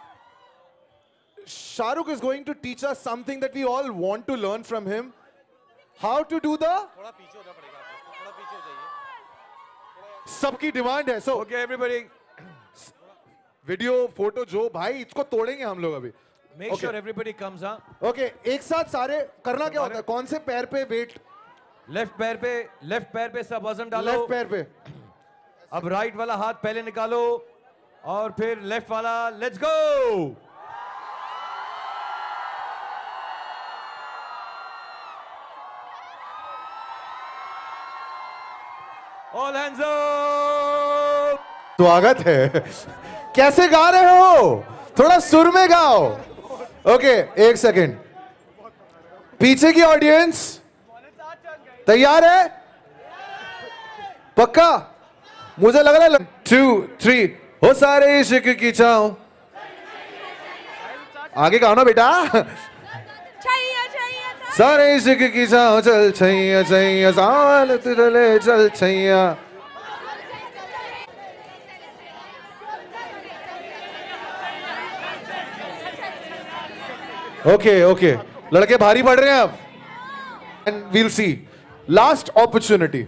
Shahrukh is going to teach us something that we all want to learn from him. How to do the? थोड़ा पीछे होना पड़ेगा आपको. थोड़ा पीछे हो जाइए. सबकी डिमांड है. So okay everybody. Video photo जो भाई इसको तोड़ेंगे हम लोग अभी. Make okay. sure everybody comes up. Okay okay, एक साथ सारे करना क्या होता है, कौन से पैर पे वेट? लेफ्ट पैर पे, लेफ्ट पैर पे सब वजन डालो. लेफ्ट पैर पे. अब राइट वाला हाथ पहले निकालो और फिर लेफ्ट वाला. Let's go. All hands up. स्वागत है. कैसे गा रहे हो? थोड़ा सुर में गाओ. ओके okay, एक सेकेंड. पीछे की ऑडियंस तैयार है? पक्का? मुझे लग रहा है. टू थ्री हो सारे इश्क की छाओ. आगे गाओ ना बेटा. सारे इश्क की छाओ चल छैया छैया साल तुझले चल छैया. ओके ओके लड़के भारी पड़ रहे हैं अब. And we'll see last opportunity.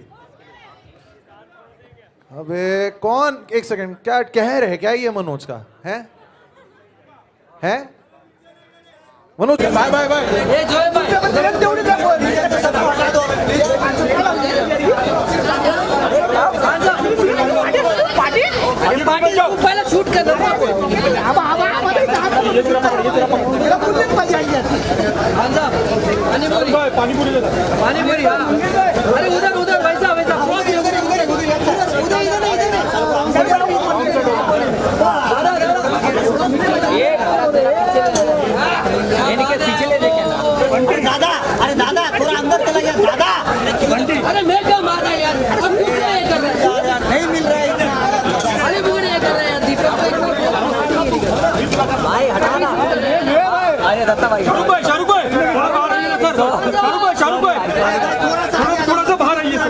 अबे कौन, एक सेकंड, क्या कह रहे, क्या ये मनोज का है? है मनोज? Bye bye bye. ये जो पहले शूट कर दो. पानी पूरी पानी पूरी. अरे उधर उधर वैसा वैसा पीछे ले देखे. दादा अरे दादा थोड़ा अंदर चला गया दादा. अरे मैं क्या मार रहा यार, नहीं मिल रहा है. अरे मुझे ये कर रहा है दीपक भाई, हटाना. अरे दत्ता भाई, शाहरुख भाई, शाहरुख भाई, शाहरुख भाई, शाहरुख भाई, थोड़ा थोड़ा सा बाहर आइए.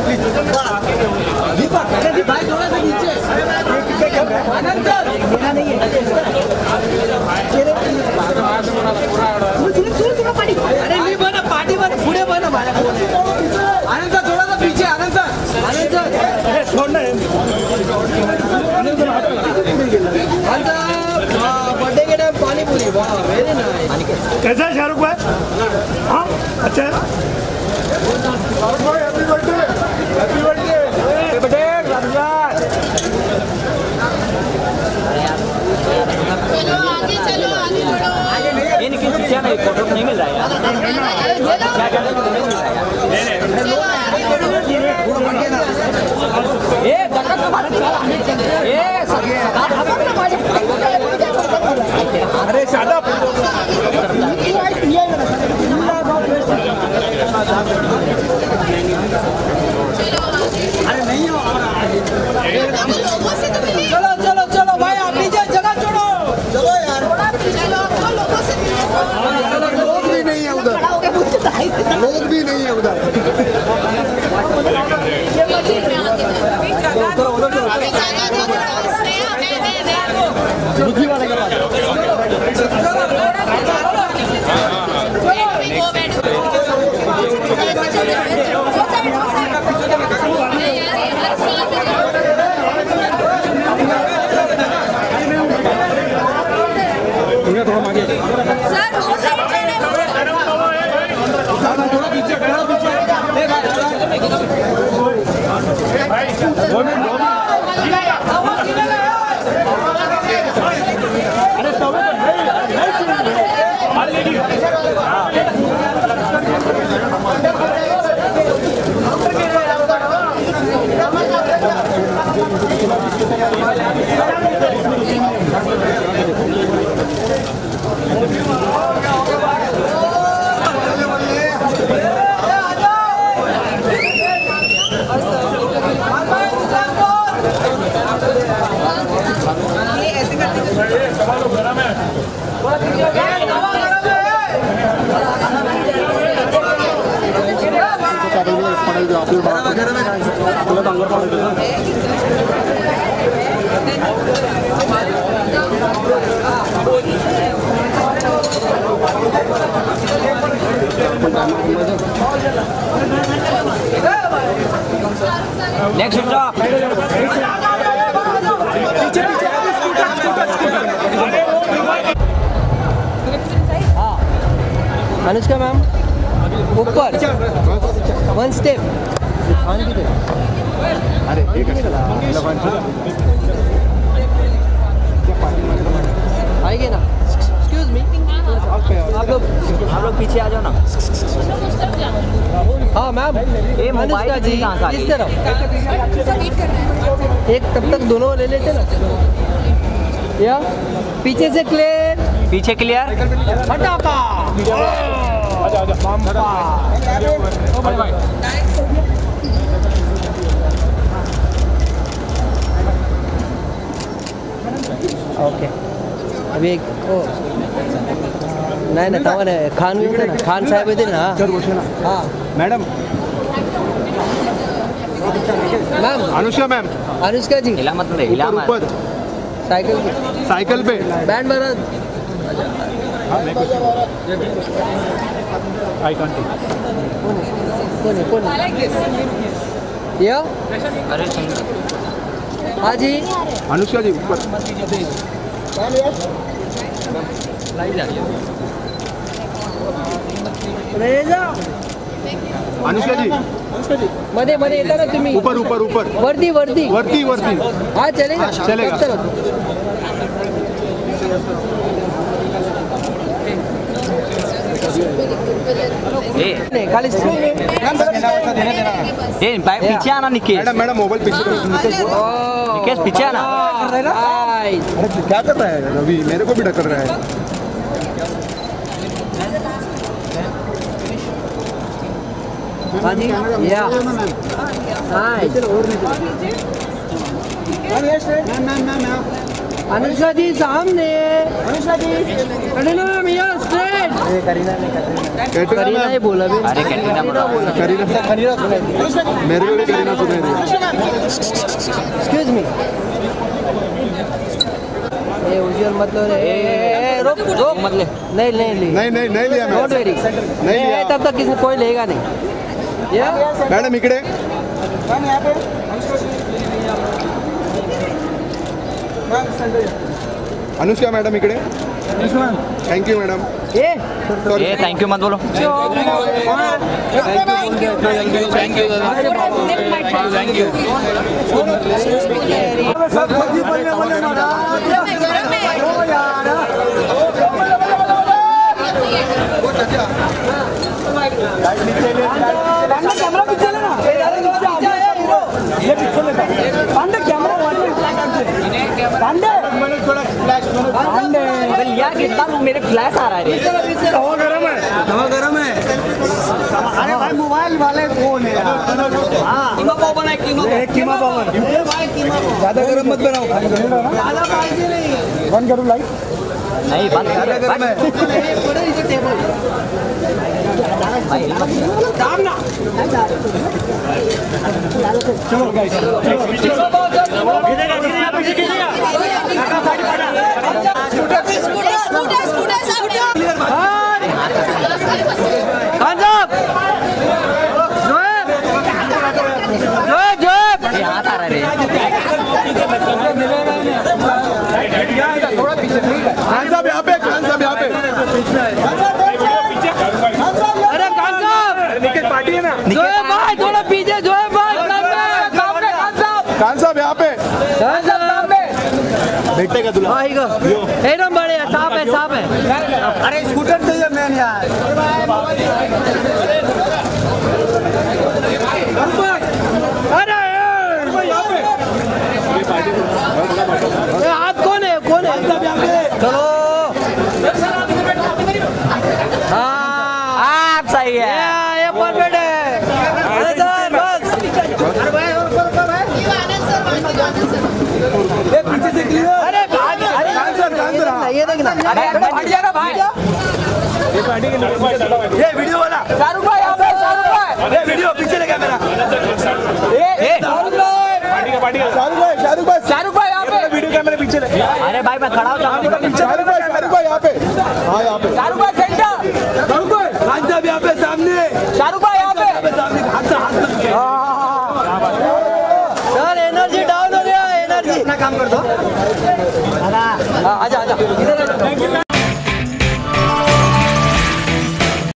दीपक भाई थोड़ा सा नीचे. आनंद मेरा नहीं है. अरे नहीं बना पार्टी बना पूरे बना भाई. आनंद सर थोड़ा सा पीछे. आनंद सर, आनंद सर छोड़ना है. बर्थडे के टाइम पानी पूरी. वाह वेरी नाइस. कैसा है शाहरुख भाई? हाँ अच्छा है. शाहरुख भाई happy birthday. Happy birthday. Happy birthday Ramzan. चलो आगे चलो आगे बढ़ो. आगे नहीं ये नहीं पीछे नहीं फोटो नहीं मिल रहा है यार. क्या कर रहे हो? नहीं मिल रहा है. ए दक्कन से मार चला. ए अरे शादा अरे नहीं हो. चलो चलो चलो भाई आप नीचे जगह छोड़ो. चलो यार लोगों से लोग भी नहीं है उधर. लोग भी नहीं है उधर. बुद्धि वाले के पास. नेक्स्ट स्टॉप अनुष्का मैम ऊपर वन स्टेप अरे आएंगे ना एक्सक्यूज मी आप लोग आप लोग पीछे आ जाओ ना हाँ मैम अनुष्का जी इस तरफ एक तब तक दोनों ले लेते ना या पीछे से क्लियर पीछे क्लियर फटाफा ओके अभी एक ओ नाही ना तवा नाही खान होते ना खान साहेब होते ना हाँ madam ma'am Anushka ma'am Anushka ji हिला मत रे हिला मत ऊपर साइकिल पे साइकिल पे बैंड मारा आई कांटेक्ट कौन कौन या अरे हाँ जी अनुष्का जी ऊपर अनुष्का जी मध्ये मध्ये येता ना तुम्ही ऊपर ऊपर ऊपर वरती वरती वरती वरती हाँ चलेगा चलेगा नहीं खाली ए पीछे आना निकेश मैडम मैडम मोबाइल पीछे निकेश पीछे आना अरे क्या कर रहा है रवि मेरे को भी टक्कर रहा है हाँ जी या हाय अनुष्का जी सामने अनुष्का जी करीना मैम यहाँ स्ट्रेट करीना ही बोला भी अरे करीना बोला करीना करीना मेरे को भी करीना सुनाई दे एक्सक्यूज मी ए उज्जवल मत लो रे ए रोक रोक मत ले नहीं नहीं ले नहीं नहीं नहीं लिया डोंट वेरी नहीं लिया तब तक किसी कोई लेगा नहीं या मैडम इकडे अनुष्का मैडम इकडे थैंक यू मैडम ए ए थैंक यू मत बोलो thank you thank you camera पीछे लेना ये पीछे लेना पांडे कैमरा पांडे मैंने थोड़ा फ्लैश पांडे यार कितना मेरे फ्लैश आ रहा है हवा गरम है हवा गरम है अरे भाई मोबाइल वाले फोन है हां कीमा पावन है कीमा कीमा पावन ज्यादा गरम मत बनाओ ज्यादा पाइसे नहीं बंद करो लाइट नहीं बंद कर गरम है थोड़ा इधर टेबल भाई काम ना चलो गाइस गिरेगा गिरेगा पीछे गिरेगा स्कूटर स्कूटर स्कूटर साहब खान साहब जोएब जोएब जोएब ये हाथ आ रहा रे थोड़ा पीछे खान साहब यहाँ पे खान साहब यहाँ पे अरे खान साहब निकेश पार्टी है ना जोएब भाई थोड़ा पीछे जोएब भाई सामने खान साहब खान साहब यहाँ पे खान साहब सामने बैठे का दूल्हा हाँ एकदम बड़े साफ है साफ है अरे स्कूटर चाहिए मैन यार अरे हाथ कौन है कौन है चलो आप सही है ये परफेक्ट है अरे सर बस अरे भाई और कर भाई ये पीछे से क्लियर अरे भाग अरे आंसर आंसर ये देखना अरे फट जाएगा भाई ये पार्टी के ये वीडियो वाला शाहरुख भाई आप शाहरुख भाई ये वीडियो पीछे लगा मेरा ए शाहरुख भाई पार्टी का पार्टी शाहरुख भाई शाहरुख भाई शाहरुख भाई आप वीडियो कैमरे पीछे लगे अरे भाई मैं खड़ा हूं शाहरुख भाई शाहरुख भाई यहां पे हां यहां पे शाहरुख भाई सेंटर शाहरुख भाई खान साहब यहां पे सामने शाहरुख भाई यहां पे सामने हाथ से हाथ सर एनर्जी डाउन हो गया एनर्जी अपना काम कर दो आजा आजा इधर थैंक यू